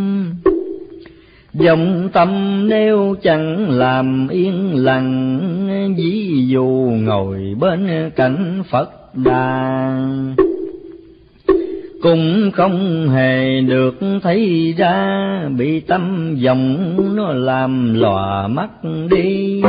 Vọng tâm nếu chẳng làm yên lặng, ví dụ ngồi bên cạnh Phật đàn, cũng không hề được thấy ra. Bị tâm vọng nó làm lòa mắt đi.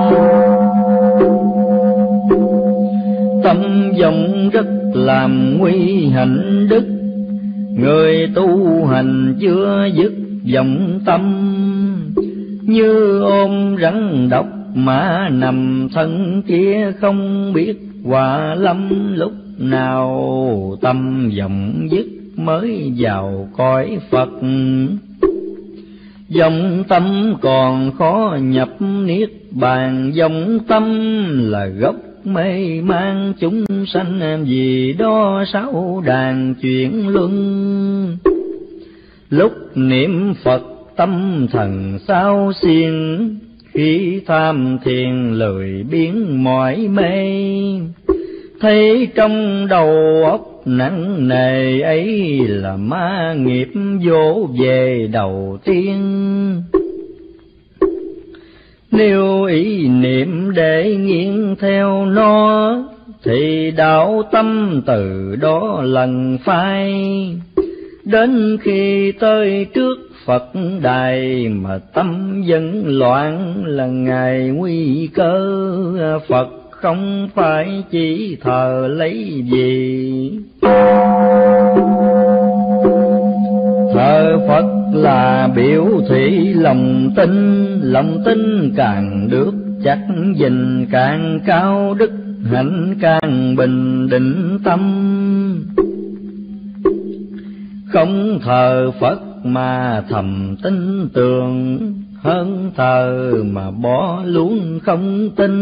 Tâm vọng rất làm nguy hạnh đức, người tu hành chưa dứt vọng tâm. Như ôm rắn độc mà nằm thân kia, không biết quả lâm lúc nào. Tâm vọng dứt mới vào cõi Phật, vọng tâm còn khó nhập niết bàn. Vọng tâm là gốc mê mang chúng sanh, vì đó sáu đàn chuyển luân. Lúc niệm Phật tâm thần sao xiên, khi tham thiền lười biếng mỏi mê. Thấy trong đầu óc nặng nề ấy, là ma nghiệp vỗ về đầu tiên. Nếu ý niệm để nghiêng theo nó, thì đạo tâm từ đó lần phai. Đến khi tới trước Phật đài, mà tâm vẫn loạn là ngày nguy cơ. Phật không phải chỉ thờ lấy gì, thờ Phật là biểu thị lòng tin càng được chắc gìn, càng cao đức hạnh càng bình định tâm. Không thờ Phật mà thầm tin tưởng, hơn thờ mà bỏ luôn không tin.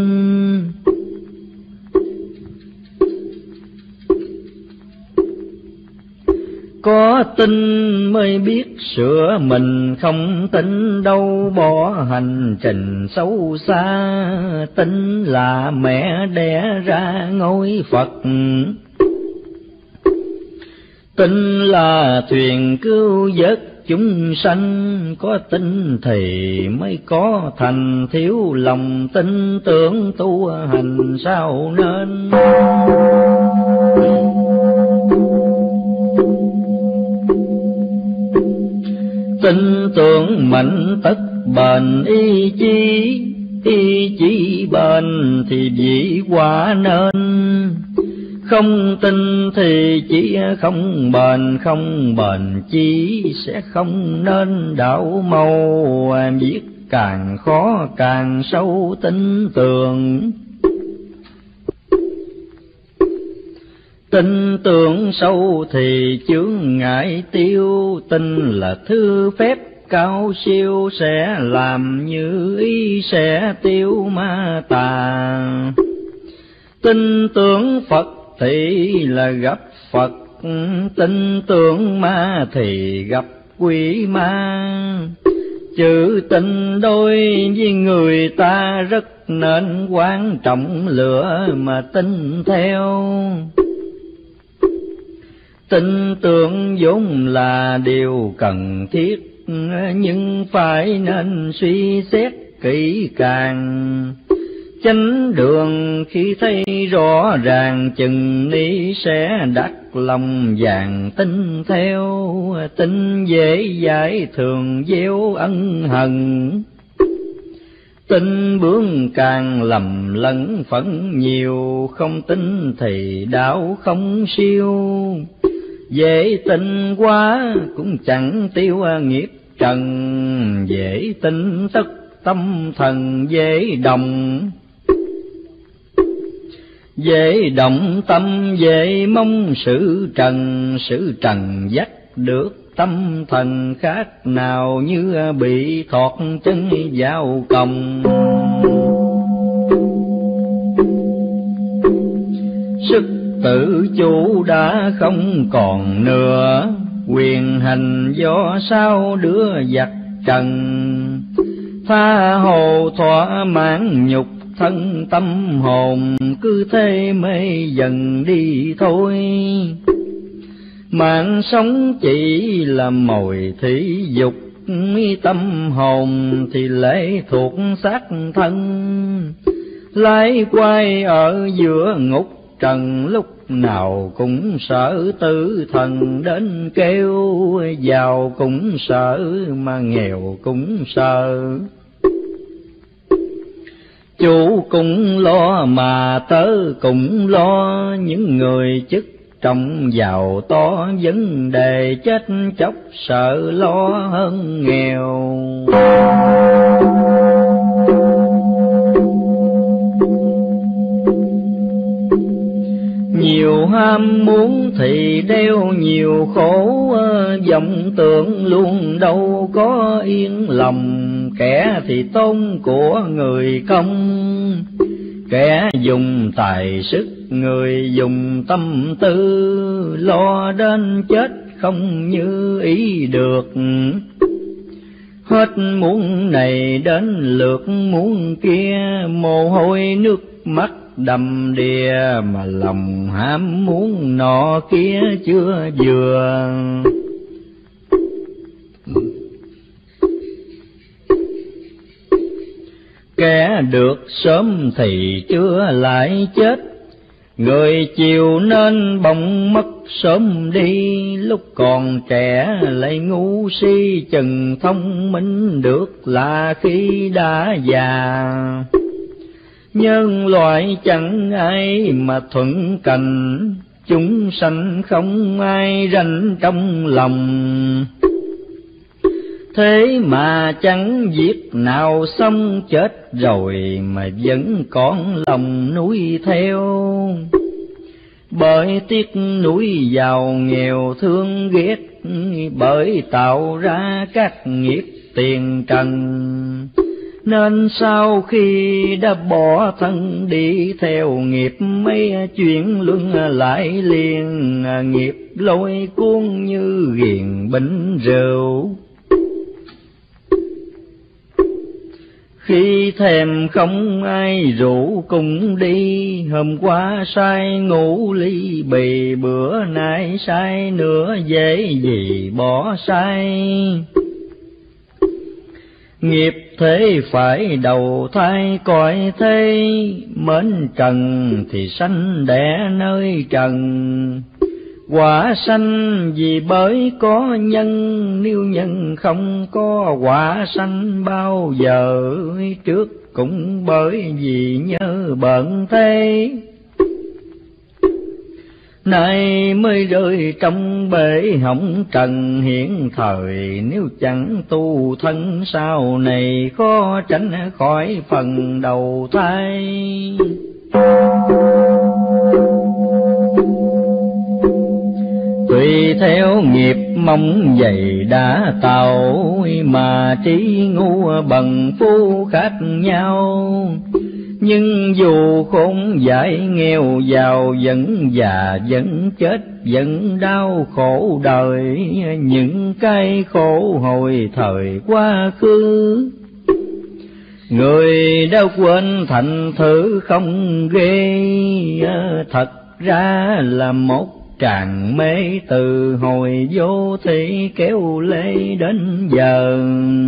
Có tin mới biết sửa mình, không tin đâu bỏ hành trình xấu xa. Tin là mẹ đẻ ra ngôi Phật, tin là thuyền cứu vớt chúng sanh. Có tin thì mới có thành, thiếu lòng tin tưởng tu hành sao nên. Tin tưởng mạnh tất bền ý chí bền thì vị quả nên. Không tin thì chỉ không bền chí sẽ không nên đạo màu. Biết càng khó càng sâu tin tưởng, tin tưởng sâu thì chướng ngại tiêu. Tin là thư phép cao siêu, sẽ làm như ý sẽ tiêu ma tà. Tin tưởng Phật thì là gặp Phật, tin tưởng ma thì gặp quỷ ma. Chữ tình đôi với người ta rất nên quan trọng, lựa mà tin theo. Tin tưởng vốn là điều cần thiết, nhưng phải nên suy xét kỹ càng. Chánh đường khi thấy rõ ràng, chừng ni sẽ đắc lòng vàng tin theo. Tin dễ dãi thường gieo ân hận, tin bướng càng lầm lẫn phẫn nhiều. Không tin thì đạo không siêu, dễ tin quá cũng chẳng tiêu nghiệp trần. Dễ tin tất tâm thần dễ động, dễ động tâm dễ mong sự trần dắt được tâm thần. Khác nào như bị thọt chân vào còng, sức tự chủ đã không còn nữa. Quyền hành do sao đứa giặc trần, tha hồ thỏa mãn nhục thân tâm hồn. Cứ thế mê dần đi thôi, mạng sống chỉ là mồi thí dục. Tâm hồn thì lệ thuộc xác thân, lái quay ở giữa ngục trần. Lúc nào cũng sợ tử thần đến kêu, giàu cũng sợ mà nghèo cũng sợ. Chủ cũng lo mà tớ cũng lo, những người chức trọng giàu to. Vấn đề chết chóc sợ lo hơn nghèo. Nhiều ham muốn thì đeo nhiều khổ, vọng tưởng luôn đâu có yên lòng. Kẻ thì tôn của người công, kẻ dùng tài sức, người dùng tâm tư. Lo đến chết không như ý được, hết muốn này đến lượt muốn kia. Mồ hôi nước mắt đầm đìa, mà lòng ham muốn nọ kia chưa vừa. Kẻ được sớm thì chưa lại chết, người chiều nên bỗng mất sớm đi. Lúc còn trẻ lại ngu si, chừng thông minh được là khi đã già. Nhân loại chẳng ai mà thuận cành, chúng sanh không ai ranh trong lòng. Thế mà chẳng việc nào xong, chết rồi mà vẫn còn lòng nuôi theo. bởi tiếc núi giàu nghèo thương ghét, bởi tạo ra các nghiệp tiền trần. Nên sau khi đã bỏ thân đi theo nghiệp, mấy chuyện luân lại liền, nghiệp lôi cuốn như ghiền bình rượu. Khi thèm không ai rủ cùng đi, hôm qua say ngủ ly bì, bữa nay say nữa dễ gì bỏ say. Nghiệp thế phải đầu thai cõi thế, mến trần thì sanh đẻ nơi trần. Quả sanh vì bởi có nhân, nếu nhân không có quả sanh bao giờ. Trước cũng bởi vì nhớ bận thế, nay mới rơi trong bể hỏng trần hiện thời. Nếu chẳng tu thân sau này, khó tránh khỏi phần đầu thai. Tùy theo nghiệp mong dày đã tạo, mà trí ngu bằng phu khác nhau. Nhưng dù khốn giải nghèo giàu, vẫn già vẫn chết vẫn đau khổ đời. Những cái khổ hồi thời quá khứ, người đã quên thành thử không ghê. Thật ra là một tràng mê từ hồi vô thị kéo lê đến giờ.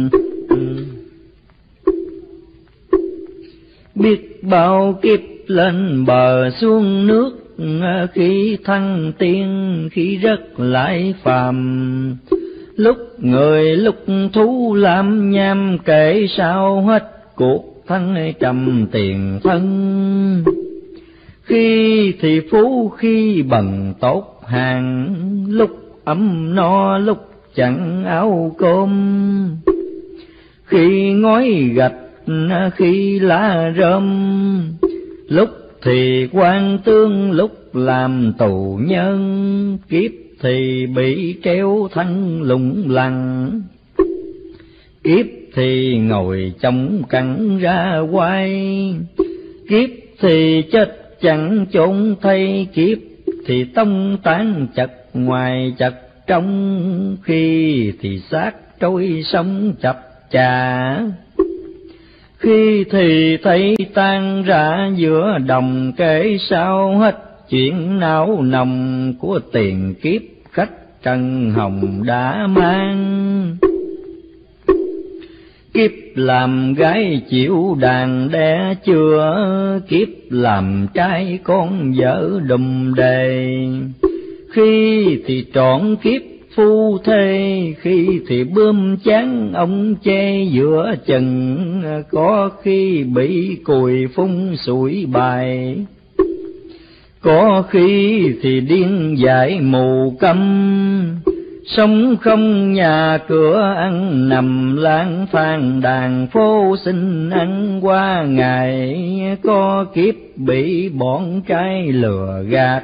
Biết bao kiếp lên bờ xuống nước, khi thăng tiên khi rớt lại phàm. Lúc người lúc thú làm nham, kể sao hết cuộc thân trầm tiền thân. Khi thì phú khi bần tốt hàng, lúc ấm no lúc chẳng áo cơm. Khi ngói gạch khi lá rơm, lúc thì quan tương lúc làm tù nhân. Kiếp thì bị treo thân lủng lẳng, kiếp thì ngồi trong cắn ra quay. Kiếp thì chết chẳng chốn thay, kiếp thì tông tán chật ngoài chật trong. Khi thì xác trôi sông chập chà, khi thì thấy tan rã giữa đồng. Kể sao hết chuyện não nồng của tiền kiếp khách trần hồng đã mang. Kiếp làm gái chịu đàn đẻ chưa, kiếp làm trai con vợ đùm đề. Khi thì trọn kiếp phu thê, khi thì bươm chán ông chê giữa chừng. Có khi bị cùi phun sủi bài, có khi thì điên dại mù câm. Sống không nhà cửa ăn nằm lang thang, đàn phố xin ăn qua ngày. Có kiếp bị bọn trai lừa gạt,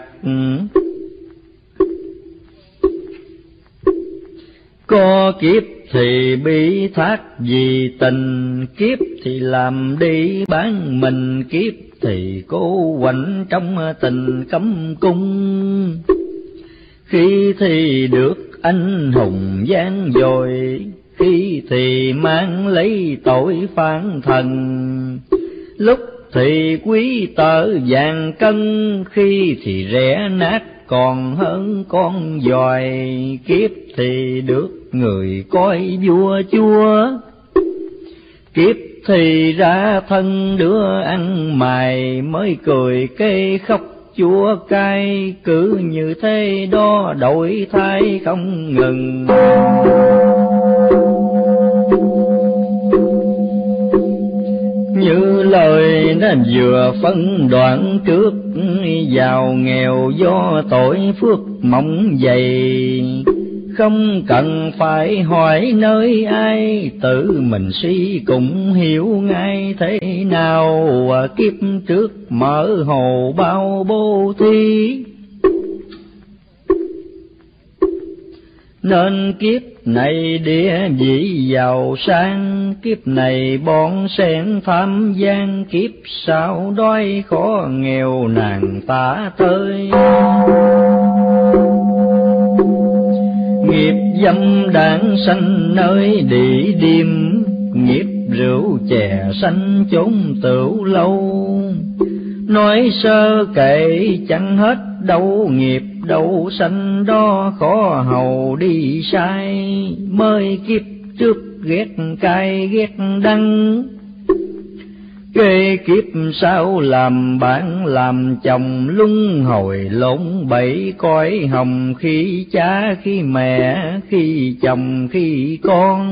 có kiếp thì bị thác vì tình. Kiếp thì làm đi bán mình, kiếp thì cố quạnh trong tình cấm cung. Khi thì được anh hùng gian dội, khi thì mang lấy tội phản thần. Lúc thì quý tợ vàng cân, khi thì rẻ nát còn hơn con giòi. Kiếp thì được người coi vua chúa, kiếp thì ra thân đứa ăn mày. Mới cười kê khóc chúa cay, cứ như thế đó đổi thay không ngừng. Như lời nó vừa phân đoạn trước, giàu nghèo do tội phước mỏng dày. Không cần phải hỏi nơi ai, tự mình suy cũng hiểu ngay thế nào. Kiếp trước mở hồ bao bố thí, Nên kiếp này địa vị giàu sang, kiếp này bon sen tham gian, kiếp sau đói khó nghèo nàn tả tơi. Nghiệp dâm đảng sanh nơi địa điểm, nghiệp rượu chè sanh chốn tửu lâu. Nói sơ kể chẳng hết đâu, nghiệp đâu sanh đó khó hầu đi sai. Mới kiếp trước ghét cay ghét đắng, kế kiếp sau làm bạn làm chồng, luân hồi lộn bẫy cõi hồng, khi cha khi mẹ khi chồng khi con.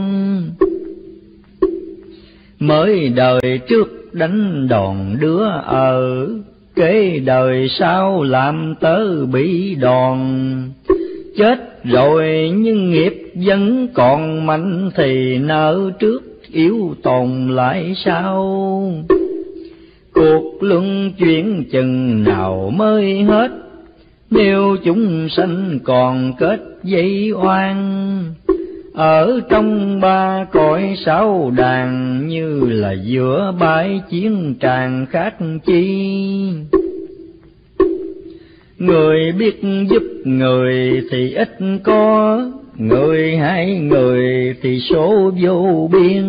Mới đời trước đánh đòn đứa ở, kế đời sau làm tớ bị đòn. Chết rồi nhưng nghiệp vẫn còn mạnh, thì nợ trước yếu tồn lại sau. Cuộc luân chuyển chừng nào mới hết, nếu chúng sanh còn kết dây oan. Ở trong ba cõi sáu đàn, như là giữa bãi chiến tràng khác chi. Người biết giúp người thì ít có, người hại người thì số vô biên.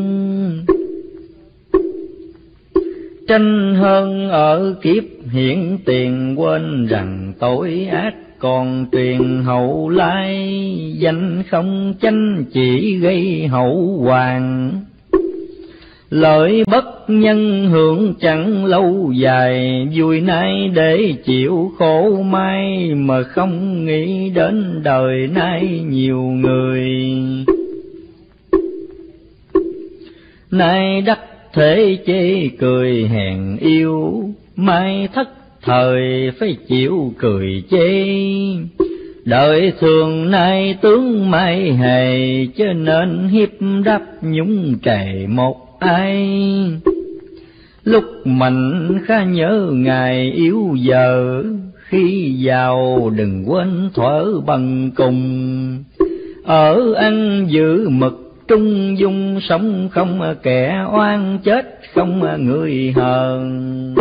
Tranh hơn ở kiếp hiện tiền, quên rằng tội ác còn truyền hậu lai. Danh không chánh chỉ gây hậu hoàng, lợi bất nhân hưởng chẳng lâu dài. Vui nay để chịu khổ mai, mà không nghĩ đến đời nay nhiều người. Nay đắc thế chê cười hèn yêu, mai thất thời phải chịu cười chê. Đời thường nay tướng mai hề, cho nên hiếp đáp nhúng trề một ai. Lúc mạnh khá nhớ ngày yếu giờ, khi giàu đừng quên thuở bằng cùng. Ở ăn giữ mực trung dung, sống không kẻ oan, chết không người hờn.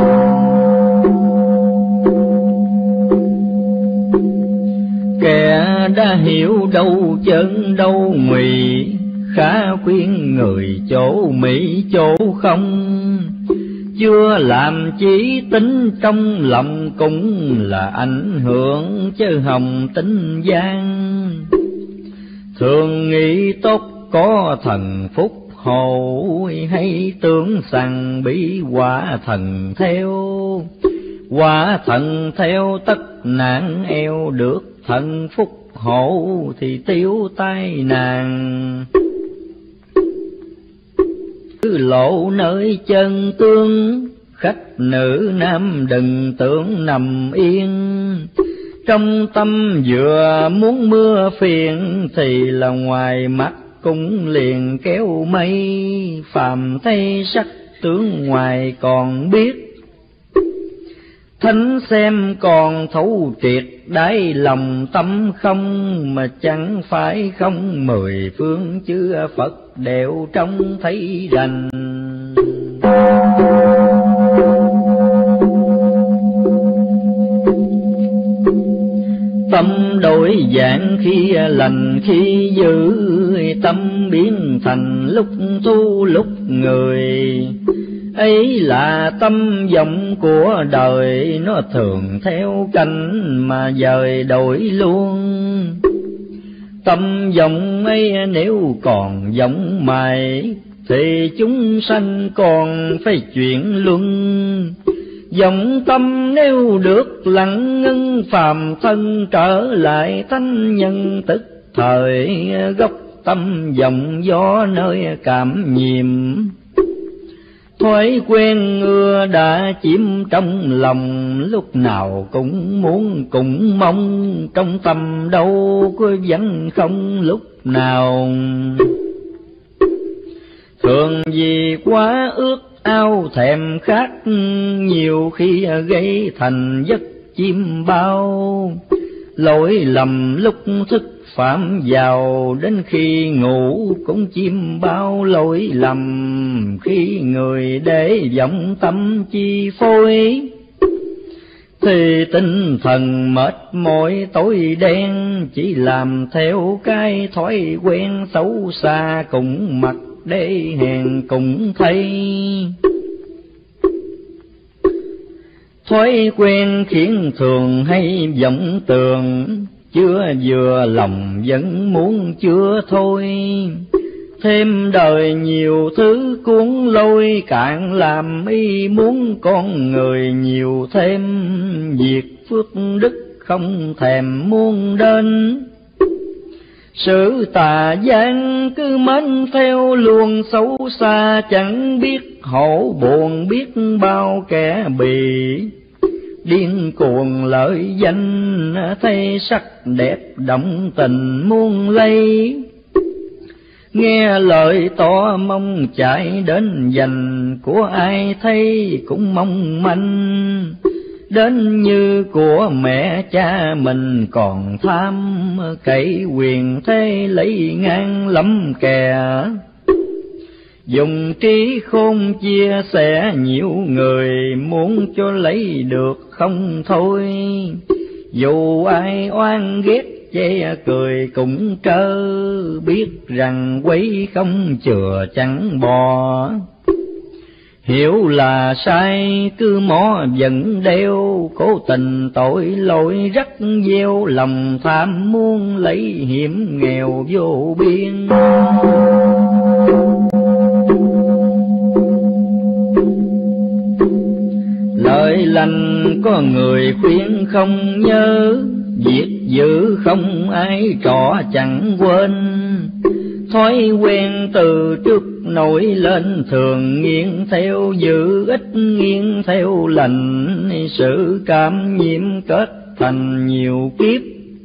Kẻ đã hiểu đâu chân đâu ngụy, khá khuyên người chỗ mỹ chỗ không. Chưa làm chí tính trong lòng, cũng là ảnh hưởng chứ hồng tính gian. Thường nghĩ tốt có thần phúc hộ, hay tưởng rằng bị quả thần theo. Quả thần theo tất nạn eo, được thần phúc hộ thì tiêu tai nạn. Lộ nơi chân tương, khách nữ nam đừng tưởng nằm yên. Trong tâm vừa muốn mưa phiền, thì là ngoài mắt cũng liền kéo mây. Phàm thấy sắc tướng ngoài còn biết, thánh xem còn thấu triệt đáy lòng tâm không. Mà chẳng phải không mười phương chư Phật đều trông thấy rành. Tâm đổi dạng khi lành khi dữ, tâm biến thành lúc tu lúc người. Ấy là tâm vọng của đời, nó thường theo canh mà dời đổi luôn. Tâm vọng ấy nếu còn vọng mãi, thì chúng sanh còn phải chuyển luân. Vọng tâm nếu được lặng ngưng, phàm thân trở lại thánh nhân tức thời. Gốc tâm vọng gió nơi cảm nhiệm, thói quen ưa đã chiếm trong lòng. Lúc nào cũng muốn cũng mong, trong tâm đâu có vẫn không lúc nào. Thường vì quá ước ao thèm khát, nhiều khi gây thành giấc chim bao. lỗi lầm lúc thức phạm vào, đến khi ngủ cũng chim bao lỗi lầm, khi người để vọng tâm chi phối, thì tinh thần mệt mỏi tối đen, chỉ làm theo cái thói quen xấu xa, cũng mặc để hèn cũng thấy. Thói quen khiến thường hay vọng tưởng, chưa vừa lòng vẫn muốn chưa thôi. Thêm đời nhiều thứ cuốn lôi, càng làm y muốn con người nhiều thêm. Việc phước đức không thèm muốn đến, sự tà gian cứ mến theo luồng xấu xa. Chẳng biết hổ buồn biết bao kẻ bì, điên cuồng lợi danh thấy sắc đẹp động tình muôn lây. Nghe lời tỏ mong chạy đến giành, của ai thấy cũng mong manh. Đến như của mẹ cha mình còn tham, cậy quyền thế lấy ngang lắm kè. Dùng trí khôn chia sẻ nhiều người, muốn cho lấy được không thôi. Dù ai oan ghét chê cười cũng trơ, biết rằng quấy không chừa chẳng bò. Hiểu là sai cứ mó vẫn đeo, cố tình tội lỗi rắc gieo. Lòng tham muốn lấy hiểm nghèo vô biên, lời lành có người khuyên không nhớ, việc dữ không ai trọ chẳng quên. Thói quen từ trước nổi lên, thường nghiêng theo dữ ít nghiêng theo lành. Sự cảm nhiễm kết thành nhiều kiếp,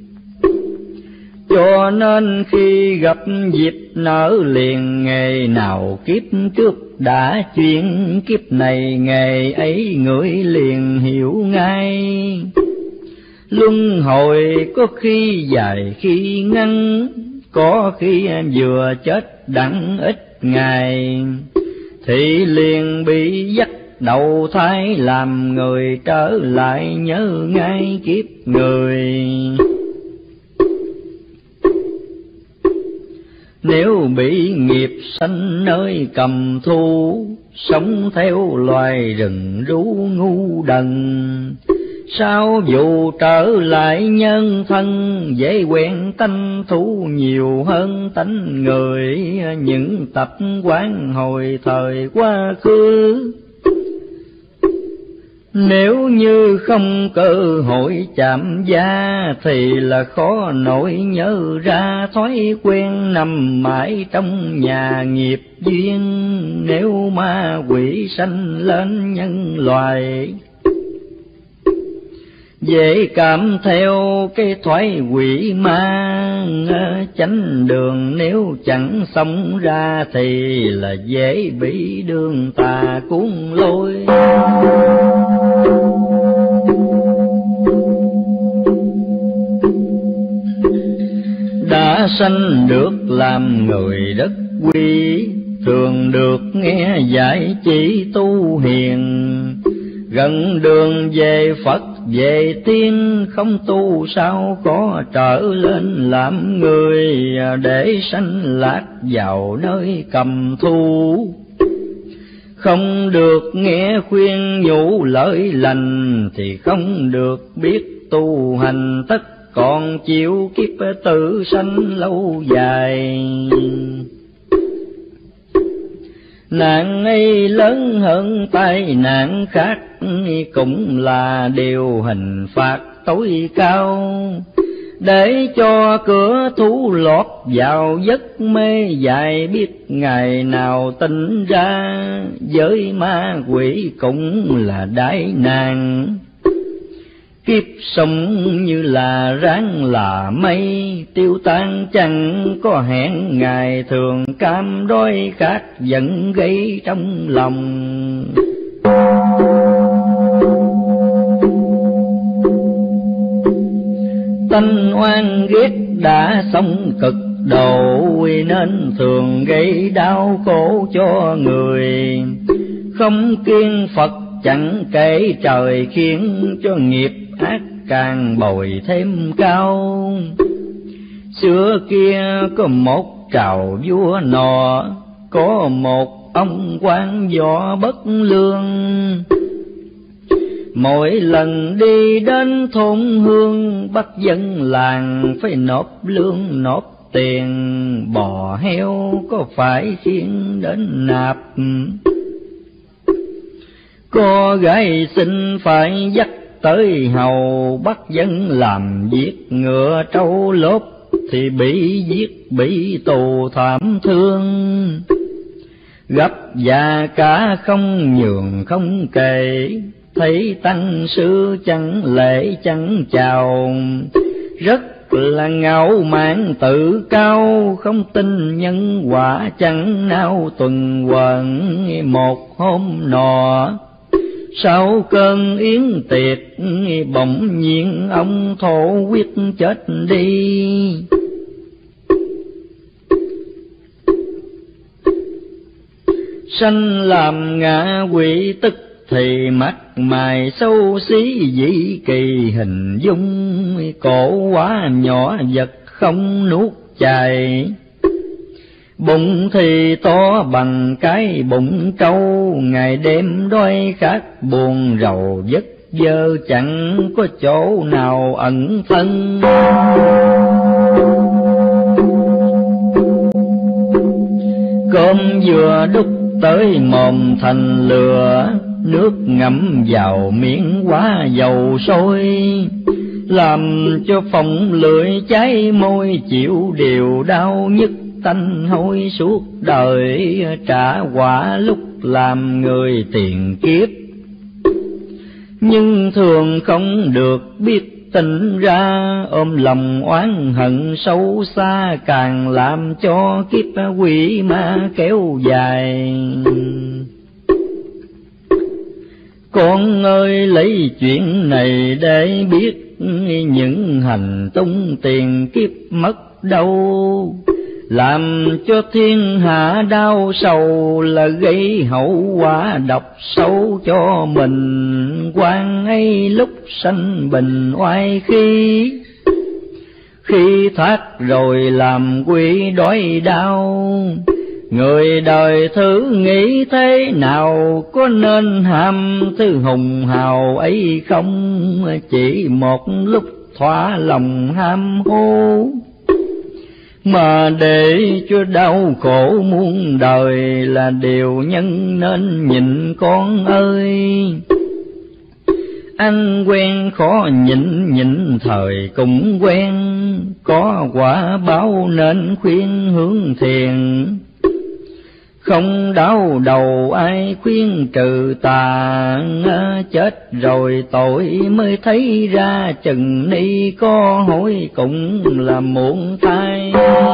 cho nên khi gặp dịp nở liền. Ngày nào kiếp trước đã chuyên, kiếp này ngày ấy người liền hiểu ngay. Luân hồi có khi dài khi ngắn, có khi vừa chết đặng ít ngày, thì liền bị dắt đầu thai làm người. Trở lại nhớ ngay kiếp người, nếu bị nghiệp sanh nơi cầm thu, sống theo loài rừng rú ngu đần. Sao dù trở lại nhân thân, dễ quen tánh thú nhiều hơn tánh người. Những tập quán hồi thời quá khứ, nếu như không cơ hội chạm da, thì là khó nổi nhớ ra. Thói quen nằm mãi trong nhà nghiệp duyên, nếu ma quỷ sanh lên nhân loài. Dễ cảm theo cái thoái quỷ ma, chánh đường nếu chẳng sống ra, thì là dễ bị đường tà cuốn lôi. Đã sanh được làm người đất quý, thường được nghe dạy chỉ tu hiền. Gần đường về Phật về tiên, không tu sao có trở lên làm người. Để sanh lạc vào nơi cầm thu, không được nghe khuyên nhủ lợi lành, thì không được biết tu hành. Tất còn chịu kiếp tử sanh lâu dài, nạn ấy lớn hơn tai nạn khác, cũng là điều hình phạt tối cao. Để cho cửa thú lọt vào giấc mê dài, biết ngày nào tỉnh ra. Với ma quỷ cũng là đại nạn, kiếp sống như là ráng là mây. Tiêu tan chẳng có hẹn ngày, thường cam đói khát giận gây trong lòng. sanh oan ghét đã sống cực độ, nên thường gây đau khổ cho người. Không kiêng Phật chẳng kể trời, khiến cho nghiệp ác càng bồi thêm cao. Xưa kia có một trào vua nọ, có một ông quan võ bất lương. Mỗi lần đi đến thôn hương, bắt dân làng phải nộp lương nộp tiền. Bò heo có phải khiêng đến nạp, có gái xinh phải dắt tới hầu. Bắt dân làm việc ngựa trâu lốp, thì bị giết bị tù thảm thương. Gấp và cả không nhường không kể, thấy tăng sư chẳng lễ chẳng chào. Rất là ngạo mạn tự cao, không tin nhân quả chẳng nao tuần hoàn. Một hôm nọ sau cơn yến tiệc, bỗng nhiên ông thổ quyết chết đi. Sanh làm ngạ quỷ, tức thì mặt mày xấu xí dị kỳ hình dung. Cổ quá nhỏ vật không nuốt chài, bụng thì to bằng cái bụng trâu. Ngày đêm đói khát buồn rầu vất vơ, chẳng có chỗ nào ẩn thân. Cơm vừa đút tới mồm thành lửa, nước ngậm vào miệng quá dầu sôi. Làm cho phồng lưỡi cháy môi, chịu điều đau nhức tanh hôi suốt đời. Trả quả lúc làm người tiền kiếp, nhưng thường không được biết tỉnh ra. Ôm lòng oán hận sâu xa, càng làm cho kiếp quỷ ma kéo dài. Con ơi lấy chuyện này để biết, những hành tung tiền kiếp mất đâu. Làm cho thiên hạ đau sầu, là gây hậu quả độc sâu cho mình. Quan ấy lúc sanh bình oai khi thoát rồi làm quỷ đói đau. Người đời thử nghĩ thế nào, có nên ham thứ hùng hào ấy không? Chỉ một lúc thỏa lòng ham hố, mà để cho đau khổ muôn đời, là điều nhân nên nhịn con ơi. Ăn quen khó nhịn, nhịn thời cũng quen. Có quả báo nên khuyên hướng thiền, không đau đầu ai khuyên trừ tà. Chết rồi tội mới thấy ra, chừng ni có hối cũng là muộn thay.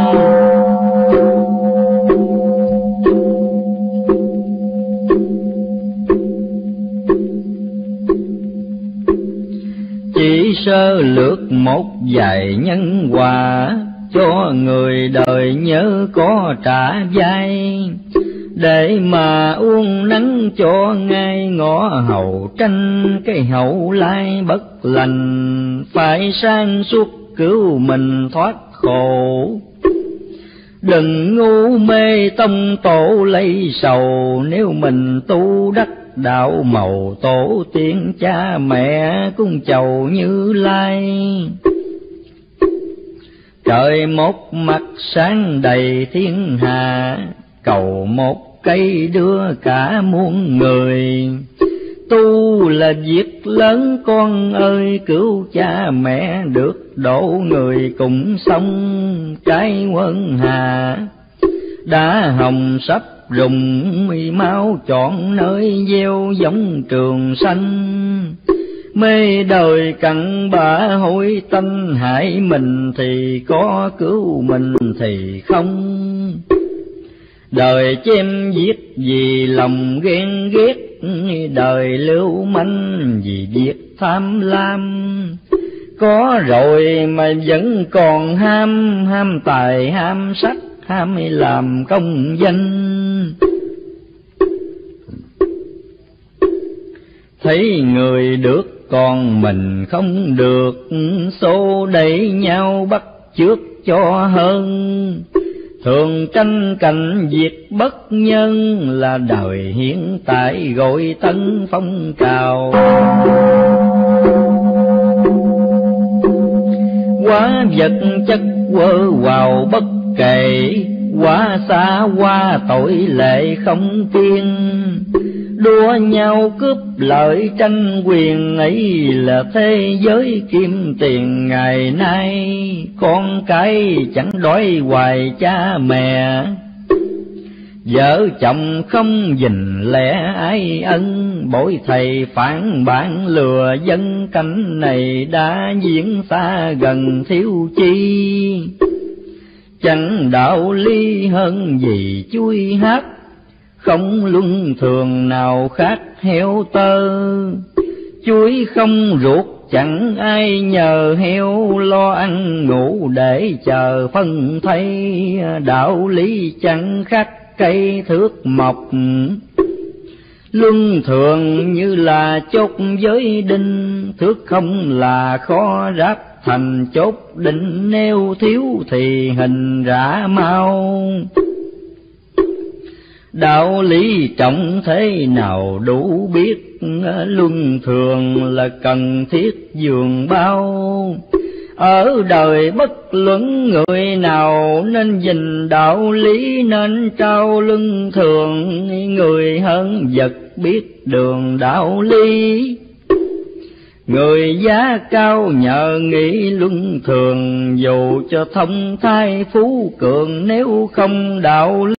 Chỉ sơ lược một vài nhân quả, cho người đời nhớ có trả vai. Để mà uống nắng cho ngay ngõ hầu tranh, cái hậu lai bất lành. Phải sang suốt cứu mình thoát khổ, đừng ngu mê tông tổ lấy sầu. Nếu mình tu đắc đạo màu, tổ tiên cha mẹ cung chầu Như Lai. Trời một mặt sáng đầy thiên hạ, cầu một cây đưa cả muôn người. Tu là việc lớn con ơi, cứu cha mẹ được độ người cùng sống. Trái quân hà đã hồng sắp rụng, máu chọn nơi gieo giống trường xanh. Mê đời cặn bã hối tanh, hại mình thì có, cứu mình thì không. Đời chém giết vì lòng ghen ghét, đời lưu manh vì việc tham lam. có rồi mà vẫn còn ham tài ham sắc, ham làm công danh. Thấy người được còn mình không được, xô đẩy nhau bắt chước cho hơn. Thường tranh cạnh việc bất nhân, là đời hiện tại gọi tân phong trào. Quá vật chất quơ quào bất kể, quá xa quá tội lệ không kiên. Đua nhau cướp lợi tranh quyền, ấy là thế giới kim tiền ngày nay. Con cái chẳng đói hoài cha mẹ, vợ chồng không gìn lẽ ái ân. Bội thầy phản bản lừa dân, cảnh này đã diễn xa gần thiếu chi. Chẳng đạo lý hơn gì chui hát, không luân thường nào khác heo tơ. Chuối không ruột chẳng ai nhờ, heo lo ăn ngủ để chờ phân thay. Đạo lý chẳng khác cây thước mộc, luân thường như là chốt giới đinh. Thước không là khó ráp thành chốt định, nếu thiếu thì hình rã mau. Đạo lý trọng thế nào đủ biết, luân thường là cần thiết dường bao. Ở đời bất luận người nào, nên gìn đạo lý nên trao luân thường. Người hơn vật biết đường đạo lý, người giá cao nhờ nghĩ luân thường. Dù cho thông thai phú cường, nếu không đạo lý